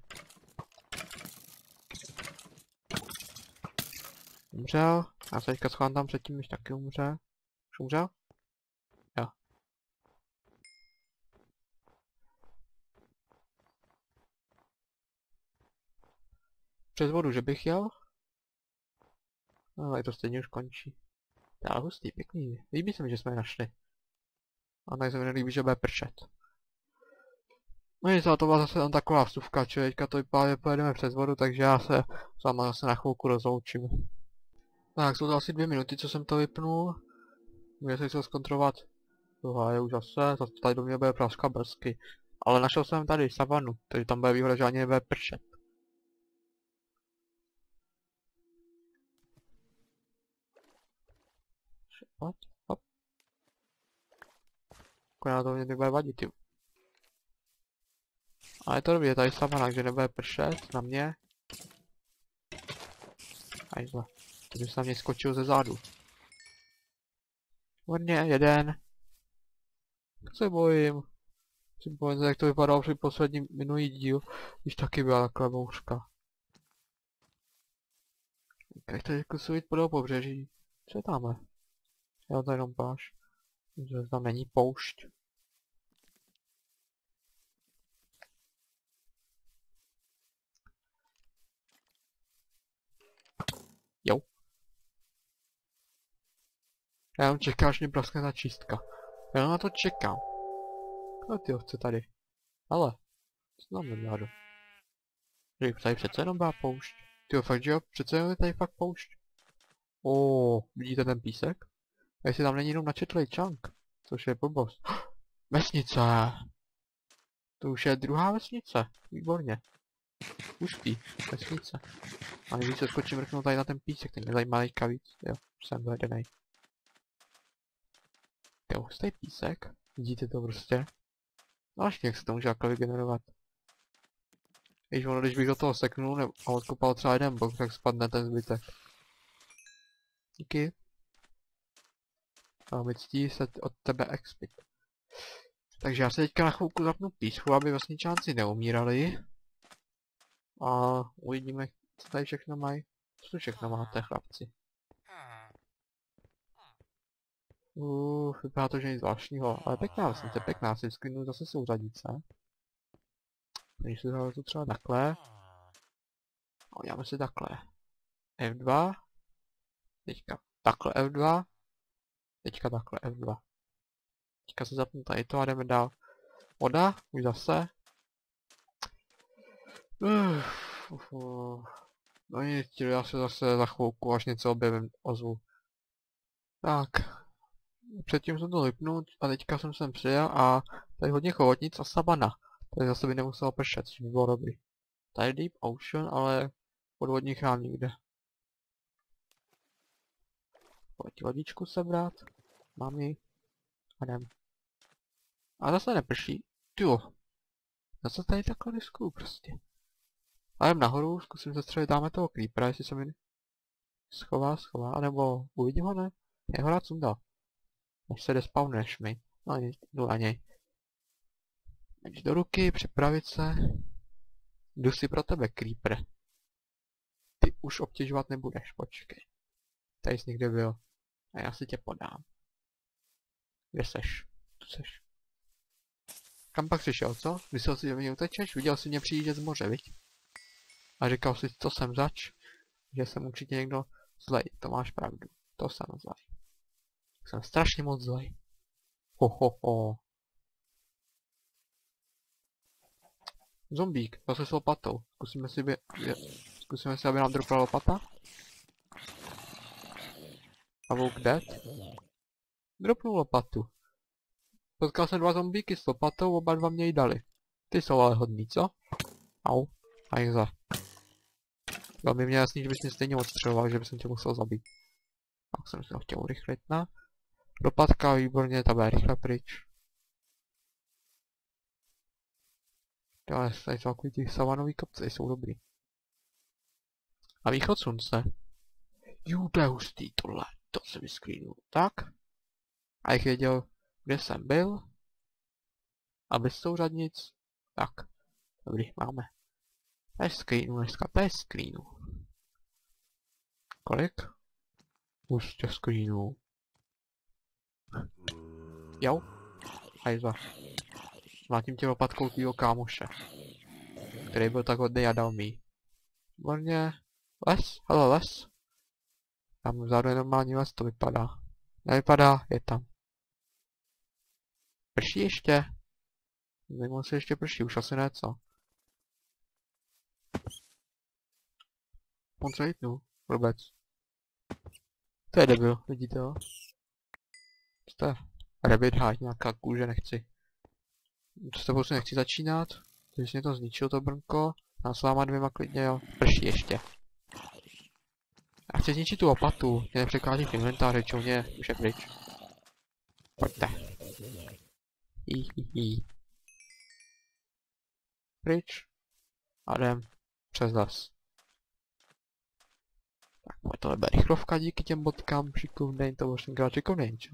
Umřel. Já se teďka schovám tam předtím, než taky umře. Už umřel? Jo. Přes vodu, že bych jel? No, ale to stejně už končí. Ale hustý, pěkný. Líbí se mi, že jsme je našli. A tak se mi nelíbí, že bude pršet. No nic, ale to byla zase tam taková vstupka, čili teďka to vypadá, že pojedeme přes vodu, takže já se s váma zase na chvilku rozloučím. Tak, jsou to asi 2 minuty, co jsem to vypnul. Můžete si to zkontrolovat. Tohle je už zase tady do mě bude praskat brzky. Ale našel jsem tady savanu, takže tam bude výhoda, že ani nebude pršet. Hop, hop. Akorát to mě nebude vadit, jo. A je to dobrý, je tady savana, že nebude pršet na mě. Ajzle. Teď jsem na mě skočil ze zádu. Hodně, jeden. Tak se bojím. Si bojím, jak to vypadalo při posledním minulý díl, když taky byla taková bouřka. Jak to zkusit jít po pobřeží? Co je tamhle? Jo, to je jenom pláž. Že tam není poušť. Jo. Já jenom čekám, až mě praskne ta čistka. Já na to čekám. No ty ovce tady. Ale, co tam nedádu? Tady přece jenom byla poušť. Tyjo, fakt, že jo? Přece jenom je tady fakt poušť. Vidíte ten písek? A jestli tam není jenom načetlej čank, což je blbost. Vesnice! To už je druhá vesnice. Výborně. Úspí. Vesnice. A když se skočím vrchnout tady na ten písek, ten mě zajímá teďka víc. Jo, jsem dojedenej. Jo, tady písek. Vidíte to prostě. Zvláštní, jak se to může takhle vygenerovat. Když ono, když bych do toho seknul a odkopal třeba jeden blok, tak spadne ten zbytek. Díky. A mi ctí se od tebe expit. Takže já se teďka na chvilku zapnu písku, aby vesničánci neumírali. A uvidíme, co tady všechno mají. Co tu všechno máte, chlapci? Vypadá to, že nic zvláštního, ale pěkná vesnice, pěkná, si skrynu zase souřadice. Když se to třeba takhle. A uděláme si takhle. F2. Teďka takhle F2. Teďka takhle F2. Teďka se zapnu tady to a jdeme dál. Voda, už zase. No nic, já se zase za chvilku, až něco objevím, ozvu. Tak. Předtím jsem to vypnul a teďka jsem sem přijel a tady hodně chobotnic a savana. Tady zase by nemuselo pršet, což by bylo dobrý. Tady Deep Ocean, ale podvodní chrám nikde. Pojď vodičku sebrat. Mám ji. A jdem. A zase neprší. Tyjo. Zase tady takhle riskuju prostě. A jdem nahoru, zkusím zastřelit, dáme toho creepera, jestli se mi schová, anebo uvidím ho, ne? Je ho rád sundal. Než se despawnuješ mi. No jdu na něj. Jdeš do ruky, připravit se. Jdu si pro tebe, creeper. Ty už obtěžovat nebudeš, počkej. Tady jsi někde byl. A já si tě podám. Kde seš? Tu seš. Kam pak přišel, co? Myslel si, že mě utečeš? Viděl jsi mě přijíždět z moře, viď? A říkal si, co jsem zač? Že jsem určitě někdo zlej. To máš pravdu. To jsem zlej. Jsem strašně moc zlej. Ho. Zombík, zase s lopatou. Zkusíme si, aby nám dropla lopata. A vouk dead. Dropnul lopatu. Potkal jsem 2 zombíky s lopatou, oba 2 mě ji dali. Ty jsou ale hodný, co? Au. A jak za. Bylo by mě jasný, že bys mě stejně odstřeloval, že bych tě musel zabít. Tak jsem si ho chtěl urychlit, ne? Lopatka, výborně, ta bude rychle pryč. Ale tady celkový ty savanový kopce jsou dobrý. A východ slunce. To je hustý tohle. To se vyscreenul. Tak. A jak věděl, kde jsem byl. A bez souřadnic. Tak. Dobrý, máme. Bez screenu dneska, bez screenu. Kolik? Už těch screenů. Jo. Hajza. Mlátím tě lopatkou tvýho kámoše. Který byl tak hodný a dal mi. Výborně. Les, hele les. Tam vzadu je normální les, to vypadá. Nevypadá, je tam. Prší ještě. Zajímavé se ještě prší, už asi ne, co? On se hitnul, vůbec. To je debil, vidíte ho? Co to je? Rabbit hide, nějaká kůže, nechci. S tebou se nechci začínat. Ty jsi mě to zničil, to brnko. Já s váma dvěma klidně, jo. Prší ještě. Já chci zničit tu lopatu. Mě nepřekáží v inventáři, čouně už je pryč. Pojďte. Hihihi. Pryč. A jdem přes les. Tak pojď, tohle bude rychlovka díky těm bodkám. Šikovnej, to už tenkrát šikovnej, čo?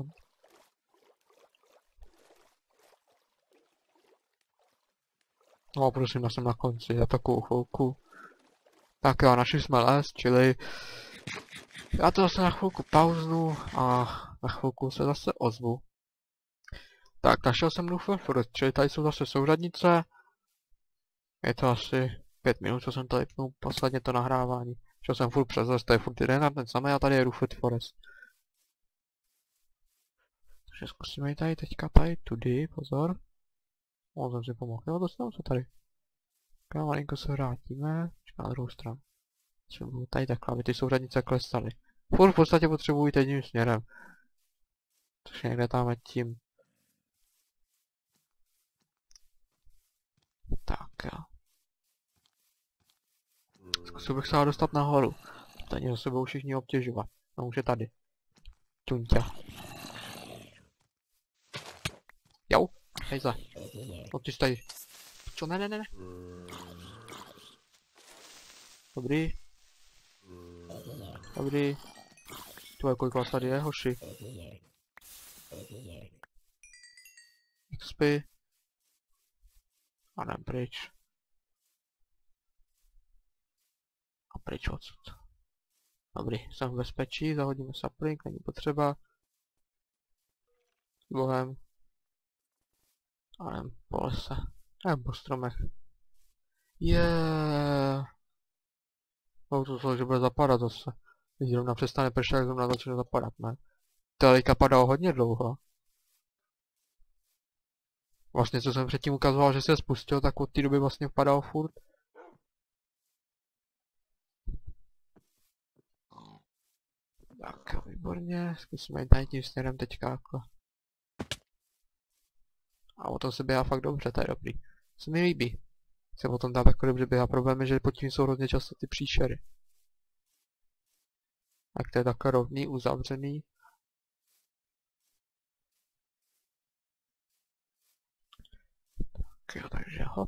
No prosím, já jsem na konci za takovou chvilku. Tak jo, našli jsme les, čili já to zase na chvilku pauznu a na chvilku se zase ozvu. Tak, našel jsem Lufa Forest, čili tady jsou zase souřadnice. Je to asi 5 minut, co jsem tady pnul posledně to nahrávání. Šel jsem furt přes les, to je furt jeden a ten samý a tady je Rufet Forest. Takže zkusíme jít tady teďka tady tudy, pozor. O, jsem si pomohl, jo, dostanu se tady. Tak malinko se vrátíme, na druhou stranu. Potřebuji tady takhle, aby ty souřadnice klesaly. Furt v podstatě potřebuji jít jedním směrem. Což někde tam tím. Tak jo. Zkusil bych se ale dostat nahoru. Tady za sebou všichni obtěžovat. No už je tady. Tuňťa. Jau, hejze. No ty jsi tady. Čo, ne. Dobrý. Dobrý. Tvoje kolik vás tady je, hoši? XP. A jdem pryč. A pryč odsud. Dobrý, jsem v bezpečí, zahodíme sapling, není potřeba. Bohem. A jdem po lese. Jdem po stromech. No to že bude zapadat zase. Když zrovna přestane pršet, jak zrovna začne zapadat, ne? To teďka padalo hodně dlouho. Vlastně co jsem předtím ukazoval, že se spustil, tak od té doby vlastně padalo furt. Tak jo, výborně, zkusíme jít tady tím směrem teďka jako. A o tom se běhá fakt dobře, to je dobrý. Se mi líbí. Se o tom dá jako dobře běhá, problém je, že pod tím jsou hrozně často ty příšery. Tak to je takhle rovný, uzavřený. Tak jo, takže hop.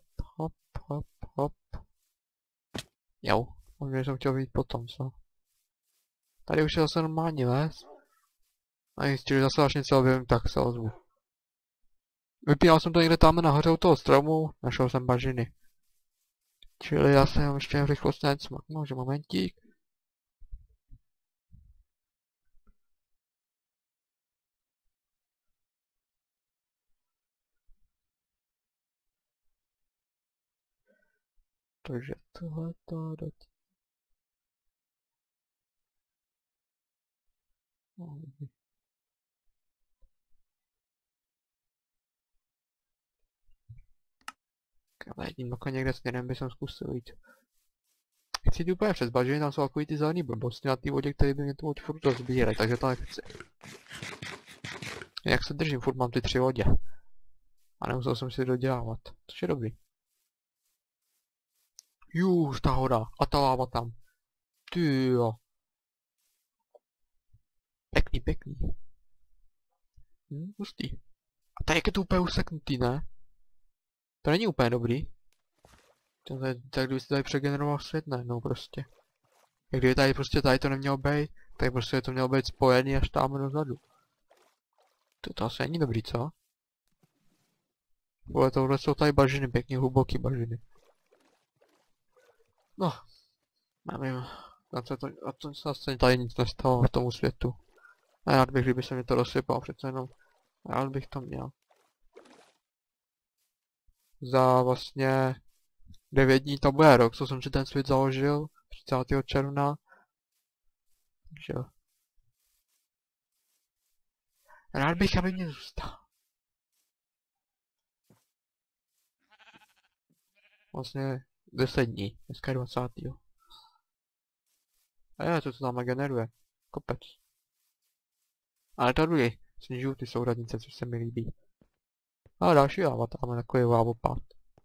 Jo, možná jsem chtěl vidět potom, co? Tady už je zase normální les. A jistě, že zase až něco objevím, tak se ozvu. Vypínal jsem to někde tam nahoře u toho stromu, našel jsem bažiny. Čili já jsem ještě v rychlosti něco maknul, že momentík. Takže tohleto do ale jedním okem někde směrem bych zkusil jít. Chci jít úplně přes bažiny, tam jsou takový ty zelený blbosti na té vodě, které by mě to furt rozbírají, takže to nechci. Jak se držím, furt mám ty 3 vodě. A nemusel jsem si dodělávat, což je dobrý. Už ta hoda, a ta láva tam. Ty jo. Pěkný. Hustý. A tady jak je to úplně useknutý, ne? To není úplně dobrý. Tak kdyby se tady přegeneroval svět najednou prostě. Jak kdyby tady prostě tady to nemělo být, tak prostě to mělo být spojený až tam dozadu. To asi není dobrý, co? Vole, tohle jsou tady bažiny, pěkně hluboký bažiny. No, nevím, a to se vlastně tady nic nestalo v tomu světu. A rád bych, kdyby se mi to rozsypalo, přece jenom rád bych to měl. Za vlastně 9 dní to bude rok, co jsem si ten svět založil, 30. června. Takže jo. Rád bych, aby mě zůstal. vlastně 10 dní. Dneska je 20. A jo, co to tam generuje? Kopec. Ale tady snižuju ty souradnice, což se mi líbí. A další láva, tam je takový lávopád.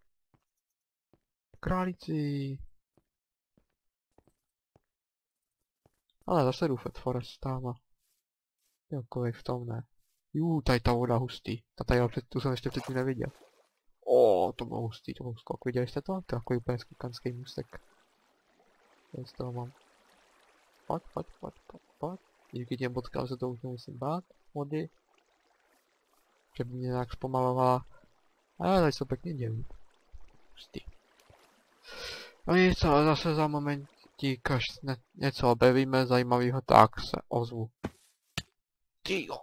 Králíci. Ale zase jdu Fat Forest tam. Jakkoliv v tom ne. Tady ta voda hustý. Tu jsem ještě předtím neviděl. To bylo hustý, to byl skok. Viděli jste to? To je takový úplně skokanský můstek. Tady z toho mám. Pojď. Díky těm bodkám se to už nemusím bát. Vody. Že by mě nějak zpomalovala. Ale tady se pěkně dělí. Hustý. No nic, ale zase za momentík, až něco objevíme zajímavého, tak se ozvu. Tyjo.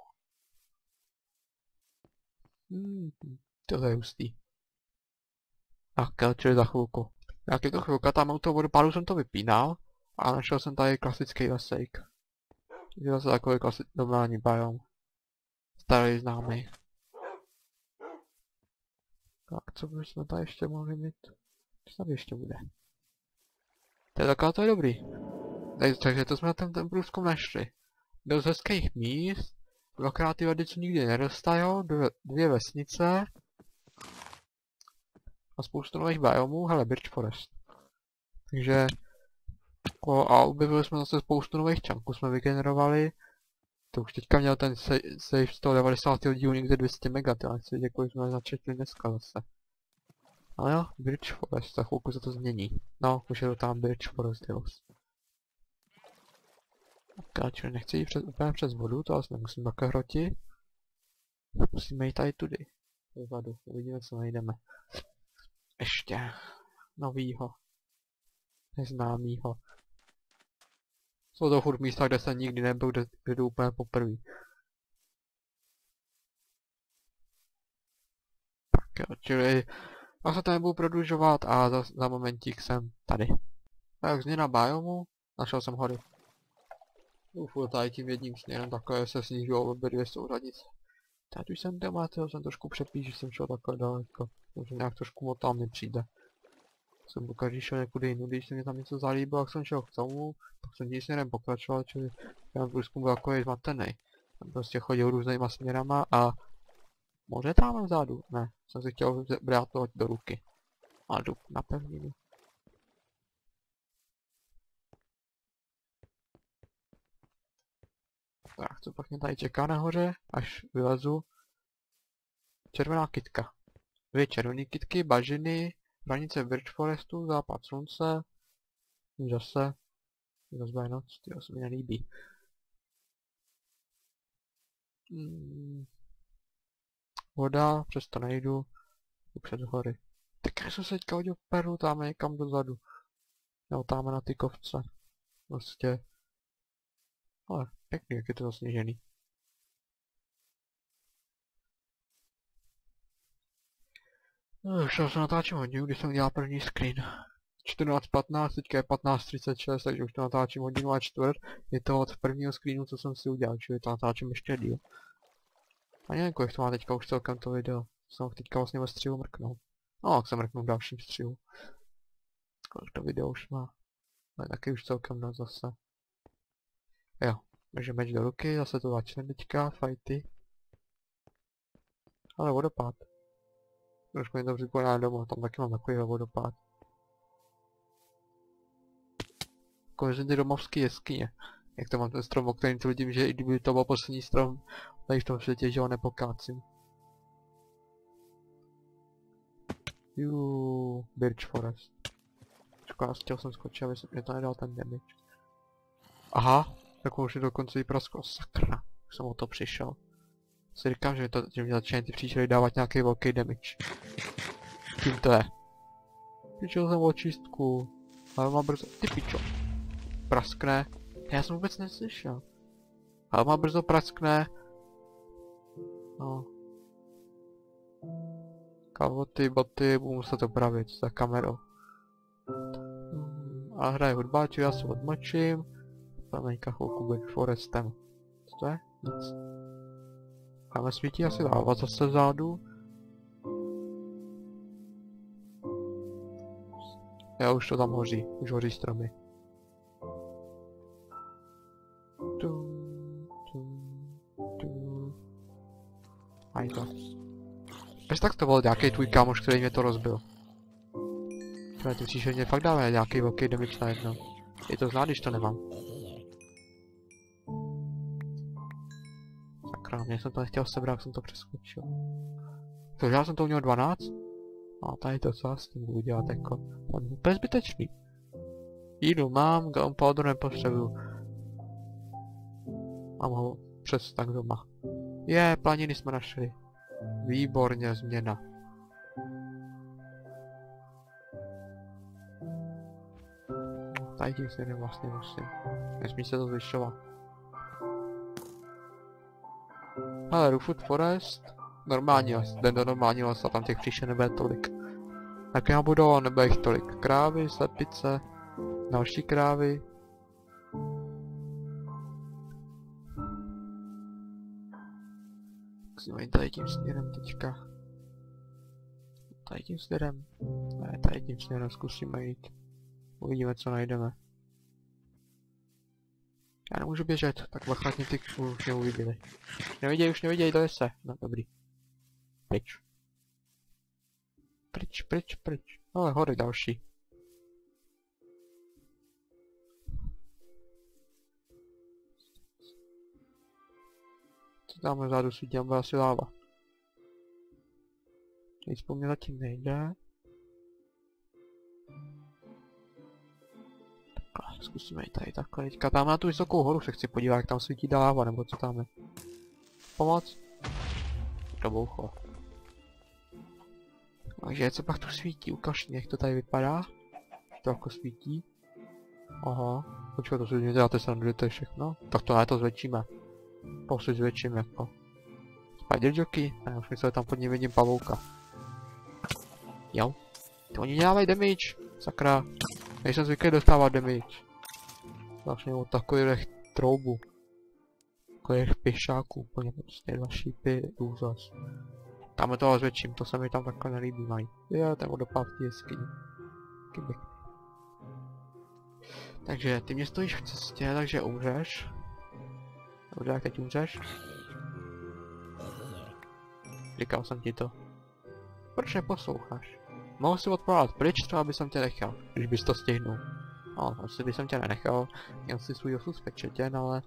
To je hustý. Tak, čili za chvilku. Jak je to chvilka, tam u toho vodopádu jsem to vypínal a našel jsem tady klasický lesejk. Je zase takový normální biom. Starý známý. Tak, co bychom tady ještě mohli mít? Co tady ještě bude? To je takové, to je dobrý. Takže to jsme na ten průzkum našli. Dost hezkých míst, dvakrát ty vody, co nikdy nedostajou, dvě vesnice a spoustu nových biomů, hele, Birch Forest. Takže, a objevili jsme zase spoustu nových čunků, jsme vygenerovali. To už teďka měl ten save z toho 90. dílu někde 200 mega, já nechci vidět, kolik jsme začetli dneska zase. Ale jo, Birch Forest, za chvilku se to změní. No, už je to tam Birch Forest Hills. Tak, čili nechci jít úplně přes vodu, to asi nemusím takhle hrotit. Musíme jít tady tudy. Vzadu, uvidíme, co najdeme. Ještě novýho. Neznámýho. Jsou to furt místa, kde jsem nikdy nebyl, kde jdu úplně poprvé. Tak jo, čili já se to nebudu prodlužovat a za momentík jsem tady. Tak změna biomu, našel jsem hory. Furt tady tím jedním směrem takhle se snižují obě dvě souradnice. Teď už jsem doma, jsem trošku přepíš, že jsem šel takhle daleko. Možná nějak trošku motám mi přijde. Jsem pokaždý šel někudy jinou, když se mi tam něco zalíbilo, jak jsem šel k tomu, tak jsem tím směrem pokračoval, čili ten průzkum byl takový zmatený. Jsem prostě chodil různýma směrama a... Może tam vzadu? Ne, jsem si chtěl brát to do ruky. A jdu na pevninu. Tak, co pak mě tady čeká nahoře, až vylezu. Červená kytka. Dvě červené kytky, bažiny, hranice Birch Forestu, západ slunce. Zase. Zase je noc, tyjo, se mi nelíbí. Voda, přes to nejdu. Jdu před hory. Tak já jsem se teďka hodil peru, tam někam dozadu. Jo, tam na ty kovce. Prostě. Ale pěkný, jak je to zasněžený. Už se natáčím hodinu, když jsem dělal první screen. 14.15, teďka je 15.36, takže už to natáčím hodinu a čtvrt. Je to od prvního screenu, co jsem si udělal, čili to natáčím ještě díl. A nevím, kolik to má teďka už celkem to video. Jsem teďka vlastně ve střihu mrknul. No, jak jsem mrknul v dalším střihu. Kolik to video už má. Ale taky už celkem dost zase. Jo, takže meč do ruky, zase to začne teďka, fighty. Ale vodopád. Trošku mi to připomíná doma, tam taky mám takový vodopád. Konečně ty domovský jeskyně. Jak to mám ten strom, o kterým tvrdím, že i kdyby to byl poslední strom, tady v tom světě, že ho nepokácím. Birch Forest. Škoda, chtěl jsem skočit, aby mě to nedal ten damage. Aha, tak už je dokonce vyprasklo, sakra. Už jsem o to přišel. Si říkám, že mě začínají ty příšery dávat nějaký velký damage. Tím to je. Přišel jsem o čistku. Ale má brzo, ty pičo. Praskne. Já jsem vůbec neslyšel. Ale má brzo praskne. No. Kalhoty, boty, budu muset opravit za kamerou. A hraje hudba, či já se odmočím. Tam teďka chvilku Birch Forestem. Co to je? Nic. Máme svítí asi láva zase vzadu. Jo, už to tam hoří. Už hoří stromy. A je to. Bez tak to byl nějaký tvůj kámoš, který mě to rozbil. Ty myslíš, že mě fakt dáme nějaký velký damage najednou. Je to znát, když to nemám. Sakra, mě jsem to nechtěl sebrat, jak jsem to přeskočil. Takže já jsem to měl 12? A tady to co s tím budu dělat jako. On je úplně zbytečný. Jídlo mám, gunpowder nepotřebuju. Mám ho přes tak doma. Planiny jsme našli. Výborně, změna. Tady tím směrem vlastně musím. Nesmí se to zvyšovat. Ale Rookwood Forest. Normální les, jdem do normální lesa, tam těch příště nebude tolik. Tak já budu, a nebude jich tolik. Krávy, slepice, další krávy. Musíme jít tady tím směrem teďka. Tady tím směrem. Ne, tady tím směrem zkusíme jít. Uvidíme, co najdeme. Já nemůžu běžet, tak bachatně ty už mě uviděli. Už neviděj, to je se. No dobrý. Pryč. Pryč. Ale hory další. Co tam vzadu svítí, tam byla asi láva. Nic po mně zatím nejde. Takhle, zkusíme i tady takhle. Teďka tam na tu vysokou horu se chci podívat, jak tam svítí láva, nebo co tam je. Pomoc? To boucho. Takže co pak tu svítí? Ukaž mě, jak to tady vypadá. To jako svítí. Aha. Počkej, to si mě děláte srandu, že to je všechno. Tak to ne, to zvětšíme. To si zvětším jako. Spider jockey? Ne, už myslel, tam pod ním vidím pavouka. Jo. To oni dělávají damage. Sakra. Nejsem zvyklý dostávat damage. Vlastně od takových troubů. Takových pěšáků. Úplně prostě 2 šípy, úzas. Tam toho zvětším, to se mi tam takhle nelíbí mají. Jo, ten vodopád v té jeskyni. Takže ty mě stojíš v cestě, takže umřeš. Dobře, jak teď umřeš? Říkal jsem ti to. Proč neposloucháš? Mohl si odpovědět pryč, třeba by jsem tě nechal, když bys to stihnul. No, asi by jsem tě nenechal, měl si svůj osud spečetěn, ale...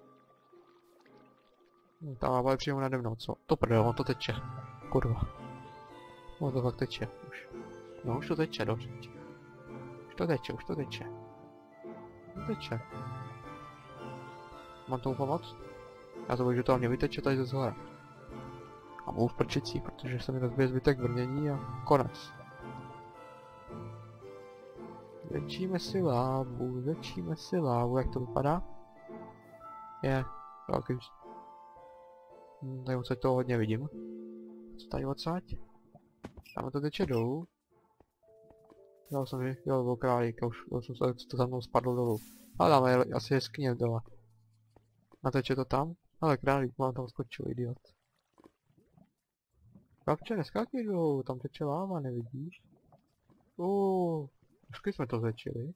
Ta láva je přímo nade mnou, co? To prdel, on to teče. Kurva. No to fakt teče, už. No už to teče, dobře. Už to teče. Teče. Mám tomu pomoct? Já to že to mě vyteče tady ze zhora. A budu v prčicí, protože se mi rozbije zbytek brnění a konec. Zvětšíme si lávu, jak to vypadá? Je, velký. Tady odsaď toho hodně vidím. Co tady odsaď? Tam to teče dolů. Já jsem jel do králíka, už jsem se to za mnou spadlo dolů. Ale tam je asi jeskyně dole. Nateče to tam? Ale králík mám tam skočil, idiot. Kapče, neskákej dolů, tam teče láva, nevidíš? Už jsme to začali.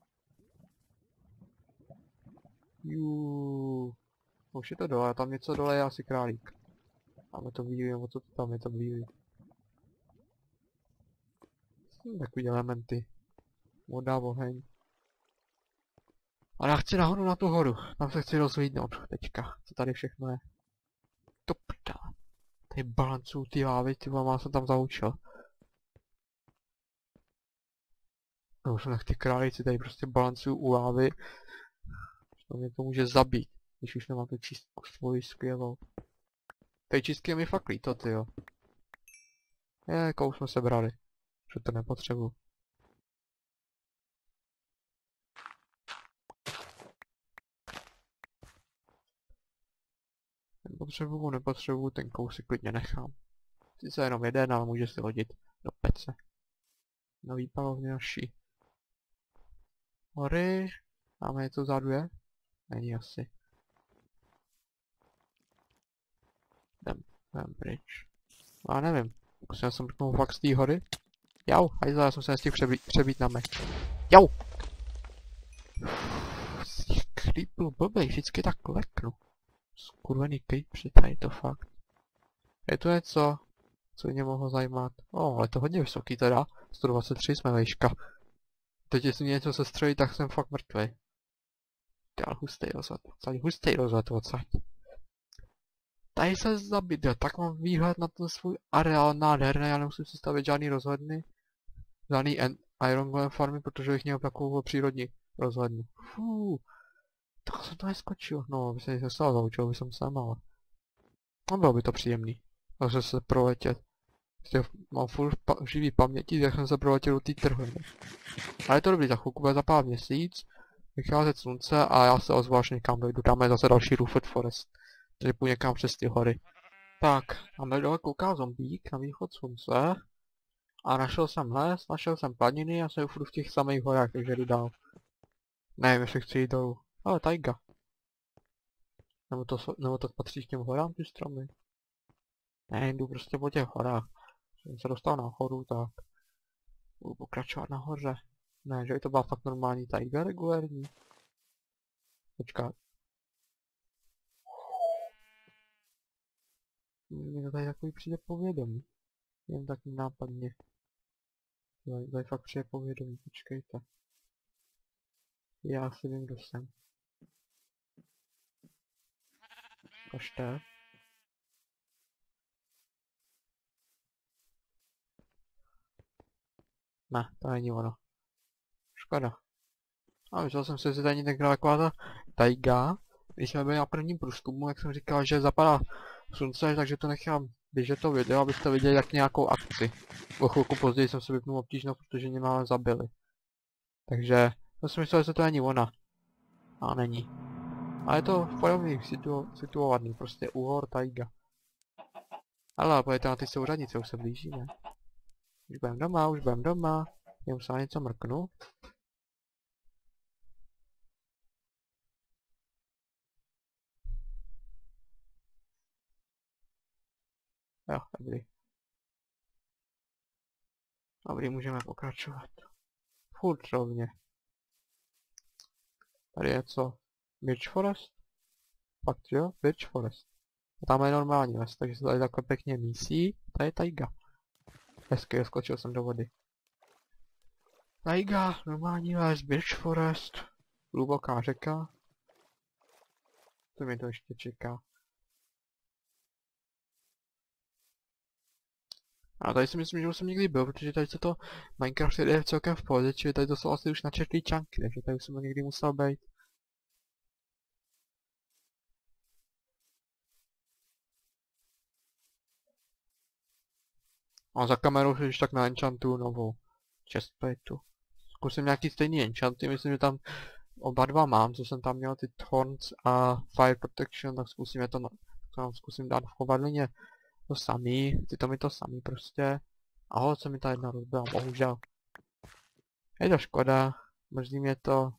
Už je to dole, tam něco dole je asi králík. Máme to bílý, nebo co to tam je to bílý. Takový elementy. Voda, oheň. Ale já chci nahoru na tu horu. Tam se chci rozhlídnout teďka. Co tady všechno je. To prdele. Tady balancuju ty lávy, ty má jsem tam zaučil. No už nech ty králíci tady prostě balancuju u lávy. To mě to může zabít. Když už nemám tu čistku svoji skvělou. Tej čistky je mi fakt líto, tyjo. Koho jsme sebrali. Že to nepotřebuji. Nepotřebuji, ten kousek klidně nechám. Sice jenom jeden, ale může si hodit do pece. Na výpalovně naší. Hory. Máme něco vzadu je? Není asi. Jdem pryč. Já nevím. Musím jsem mrknout fakt z té hory. Jau, hajzla, já jsem se nestihl přebít na meč. Jau! Creepl blbej, vždycky tak leknu. Skurvený creepři, tady to fakt. Je to něco, co mě mohlo zajímat. Ale je to hodně vysoký teda. 123 jsme vejška. Teď jestli mě něco sestřelí, tak jsem fakt mrtvej. Ale hustej rozhled odsaď. Tady se zabydl, tak mám výhled na ten svůj areál nádherný, já nemusím si stavit žádný rozhledny. Žádný Iron Golem farmy, protože bych měl takovou přírodní rozhlednu. Fuu. Tak jsem to neskočil. No, by se nic nestalo, zaučil by jsem se, ale... No, bylo by to příjemný. Takže se proletět. Mám furt živý paměti, tak jsem se proletěl do té trhliny. Ale je to dobrý, za chvilku bude za pár měsíc. Vycházet slunce a já se ozvu až někam dojdu. Tam je zase další Roofed Forest. Takže půjdu někam přes ty hory. Tak, a tady dole kouká zombík na východ slunce. A našel jsem les, našel jsem planiny a jsem furt v těch samých horách, takže jdu dál. Nevím, jestli chci jít dolů. Ale tajga. Nebo to patří k těm horám, ty stromy. Ne, jdu prostě po těch horách. Jsem se dostal nahoru, tak budu pokračovat nahoře. Ne, že by to byla fakt normální tajga, regulérní. Počkat. Mně to tady takový přijde povědomí. Jen tak nápadně. Tady fakt přijde povědomí, počkejte. Já si vím, kdo jsem. Kažte. Ne, to není ono. Škoda. A myslel jsem si, že tady někde taková ta tajga. Když jsme byli na prvním průzkumu, jak jsem říkal, že zapadá slunce, takže to nechám běžet to video, abyste viděli jak nějakou akci. O chvilku později jsem se vypnul obtížnost, protože mě máme zabili. Takže to jsem myslel, že to není ona. A není. A je to podobný situovaný, prostě úhor tajga. Ale pojďte na ty souřadnice, už se blížíme. Už budem doma. Jenom se na něco mrknu. Jo, dobrý. Dobrý, můžeme pokračovat. Furt rovně. Tady je co? Birch Forest? Fakt jo? Birch Forest. A tam je normální les, takže se tady takhle pěkně mísí. Tady je tajga. Hezky, skočil jsem do vody. Tajga, normální les, Birch Forest. Hluboká řeka. To mi to ještě čeká. A tady si myslím, že už jsem někdy byl, protože tady se to Minecraft jde celkem v pohodě, čili tady to jsou asi už načetlý čanky, takže tady už jsem někdy musel být. A za kamerou si už tak na enchantu novou chestplate'u. Zkusím nějaký stejný enchanty, myslím, že tam oba dva mám, co jsem tam měl, ty Thorns a Fire Protection, tak zkusíme to, zkusím dát v chovadlině to samý, ty mi to samý prostě. A se mi ta jedna rozbila, bohužel. Je to škoda, mrzí mě to.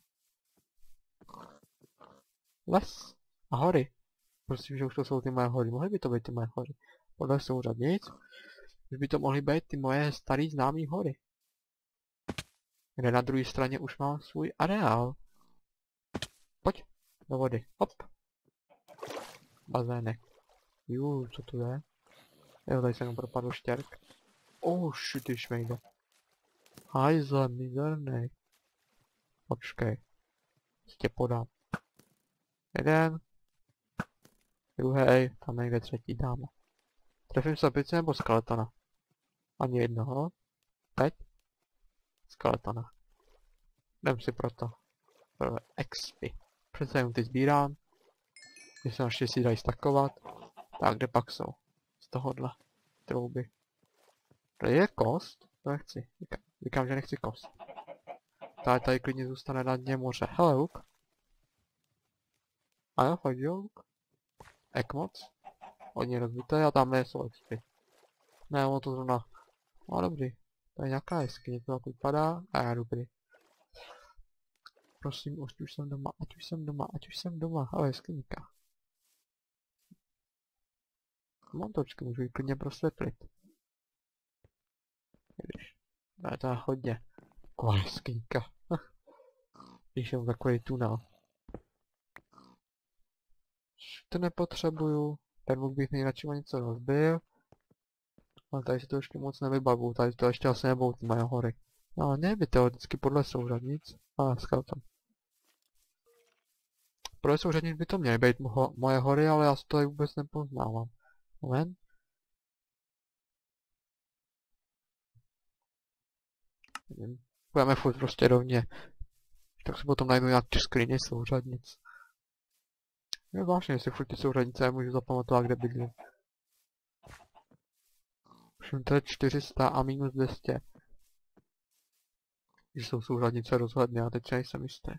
Les a hory. Prosím, že už to jsou ty moje hory, mohly by to být ty moje hory. Podle souřadnic, už by to mohly být ty moje starý známý hory. Kde na druhé straně už mám svůj areál. Pojď, do vody, hop. Bazének. Co tu je? Jo, tady se jenom propadl štěrk. Shit, když mi jde. Hajzle, mizernej. Počkej. Tě podám. Jeden. Druhý, tam někde třetí dáme. Trefím se pici nebo skeletona? Ani jednoho. Teď? Skeletona. Jdem si proto. Prvé XP. Přece jenom ty sbírám. Když se naštěstí dají stakovat. Tak, kde pak jsou? Z tohohle. Trouby. Tady je kost? To nechci. Říkám, že nechci kost. Tady klidně zůstane na dně moře. Hele, luk. A jo, fakt jo, luk. Jak moc? Hodně rozbité a tam jsou XP. Ne, ono to zrovna. No dobrý. To je nějaká jeskyně, to tak vypadá. A já dobrý. Prosím, ať už jsem doma. Ale jeskyníka. Montočky můžu ji klidně prosvětlit. Když. To je hodně. Taková jeskyníka. Když je takový tunel. To nepotřebuju. Ten luk bych nejradši o něco rozbil. Ale tady si to ještě moc nevybavu, tady to ještě asi nebudou ty moje hory. No ne, by teoreticky podle souřadnic. Ale skautem. Podle souřadnic by to měly být moje hory, ale já si to tady vůbec nepoznávám. Moment. Budeme furt prostě rovně. Tak se potom najdu nějak ty skrině souřadnic. Je zvláštní, jestli furt ty souřadnice já můžu zapamatovat, kde bydlím. Už to je 400 a minus 200. Když jsou souřadnice rozhledny, já teď nejsem jistý.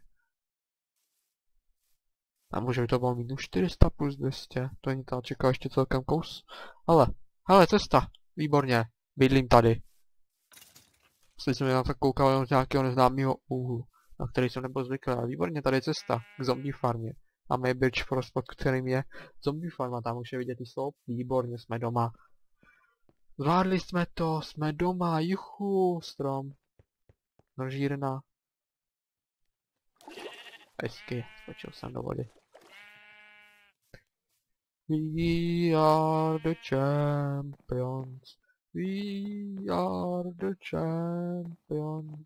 A může by to bylo minus 400 plus 200. To není to, čeká ještě celkem kus. Hele, cesta. Výborně. Bydlím tady. Teď jsem na to koukal jenom z nějakého neznámého úhlu, na který jsem nebyl zvyklý. Ale výborně, tady je cesta k zombie farmě. Máme Birch Forest, pod kterým je zombie farma. Tam už je vidět i sloup. Výborně, jsme doma. Zvládli jsme to, jsme doma, juchu, strom. Nožírna. Hezky, skočil jsem do vody. We are the champions. We are the champions.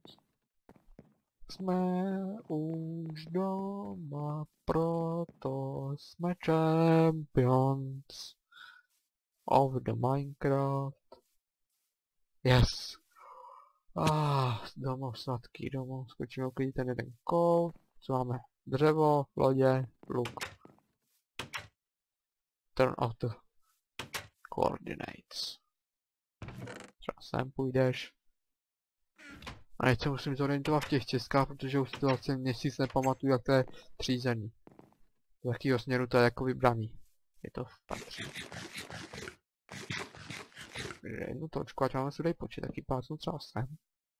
Jsme už doma, proto jsme champions of the Minecraft. Yes. Domov, sladký domov. Skočíme uklidit ten jeden kout. Co máme? Dřevo, lodě, luk. Turn off the coordinates. Třeba sem půjdeš. A teď se musím zorientovat v těch českách, protože už si to vlastně měsíc nepamatuju, jak to je třízený. Z jakého směru to je jako vybraný. Je to v patří. Jednu točku, ať máme si tady počít, taky pásnu třeba sem.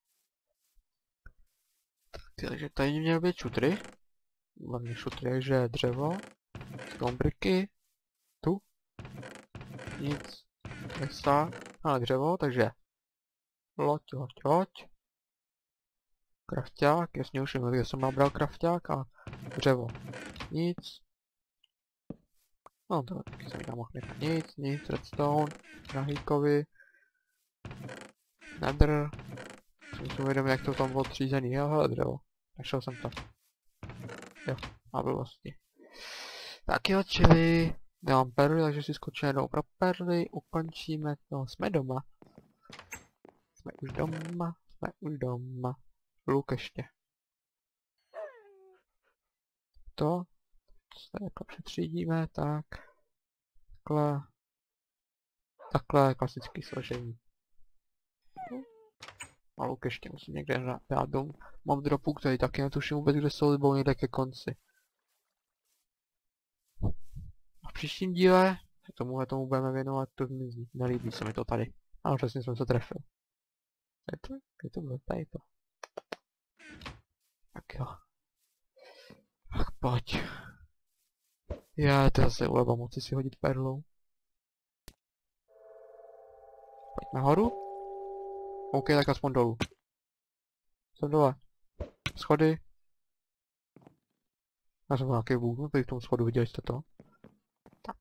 Takže tady měly být šutry. Hlavně šutry, že je dřevo. Skombriky. Tu. Nic. Nestá. Ale dřevo, takže. Loď. Krafťák, jasně už nevím, kde jsem nabral krafťák a dřevo. Nic. No to taky jsem tam mohl nechat nic, redstone, nahýkovi. Nether. Jsem si uvědomil, jak to tam bylo třízený, jo, hele dřevo. Našel jsem to. Jo, a bylo vlastně. Tak jo, čili nemám perly, takže si skočíme jednou pro perly, ukončíme to, jsme doma. Jsme už doma. Luk ještě. To se takhle přetřídíme, tak. Takhle klasický složení. A luk ještě musím někde dát dom. Mám dropu, který taky netuším vůbec, kde jsou, nebo někde ke konci. A v příštím díle se tomu budeme věnovat, to zmizí. Nelíbí se mi to tady. Ano, přesně jsem se trefil. Je to bylo, tady to. Tak jo. Tak pojď. Já to zase uleva moci si hodit perlou. Pojď nahoru. OK, tak aspoň dolů. Jsem dole. Schody. Já jsem nějaký vůl, tady v tom schodu, viděli jste to? Tak.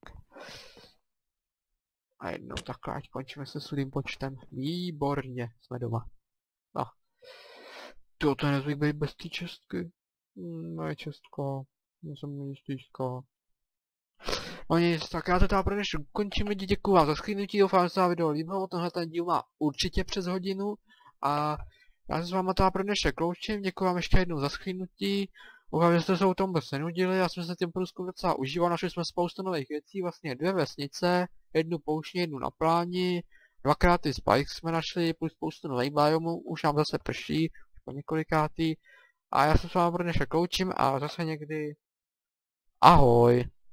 A jednou takhle, ať končíme se sudým počtem. Výborně, jsme doma. No. To je nezvyk být bez té čestky. No je čestka. Já jsem jistíčka. No nic, tak já to teda pro dnešek končím lidi, děkuji vám za shlédnutí, doufám, že se vám video líbilo, tenhle ten díl má určitě přes hodinu a já se s váma teda pro dnešek loučím, děkuji vám ještě jednou za shlédnutí, doufám, že jste se o tom vůbec nenudili, já jsem se tím průzkum docela užíval, našli jsme spoustu nových věcí, vlastně 2 vesnice, 1 pouštní, 1 na pláni, 2krát ty spikes jsme našli, plus spoustu nových biomů, už nám zase prší, už po několikátý, a já se s váma pro dnešek loučím a zase někdy, ahoj.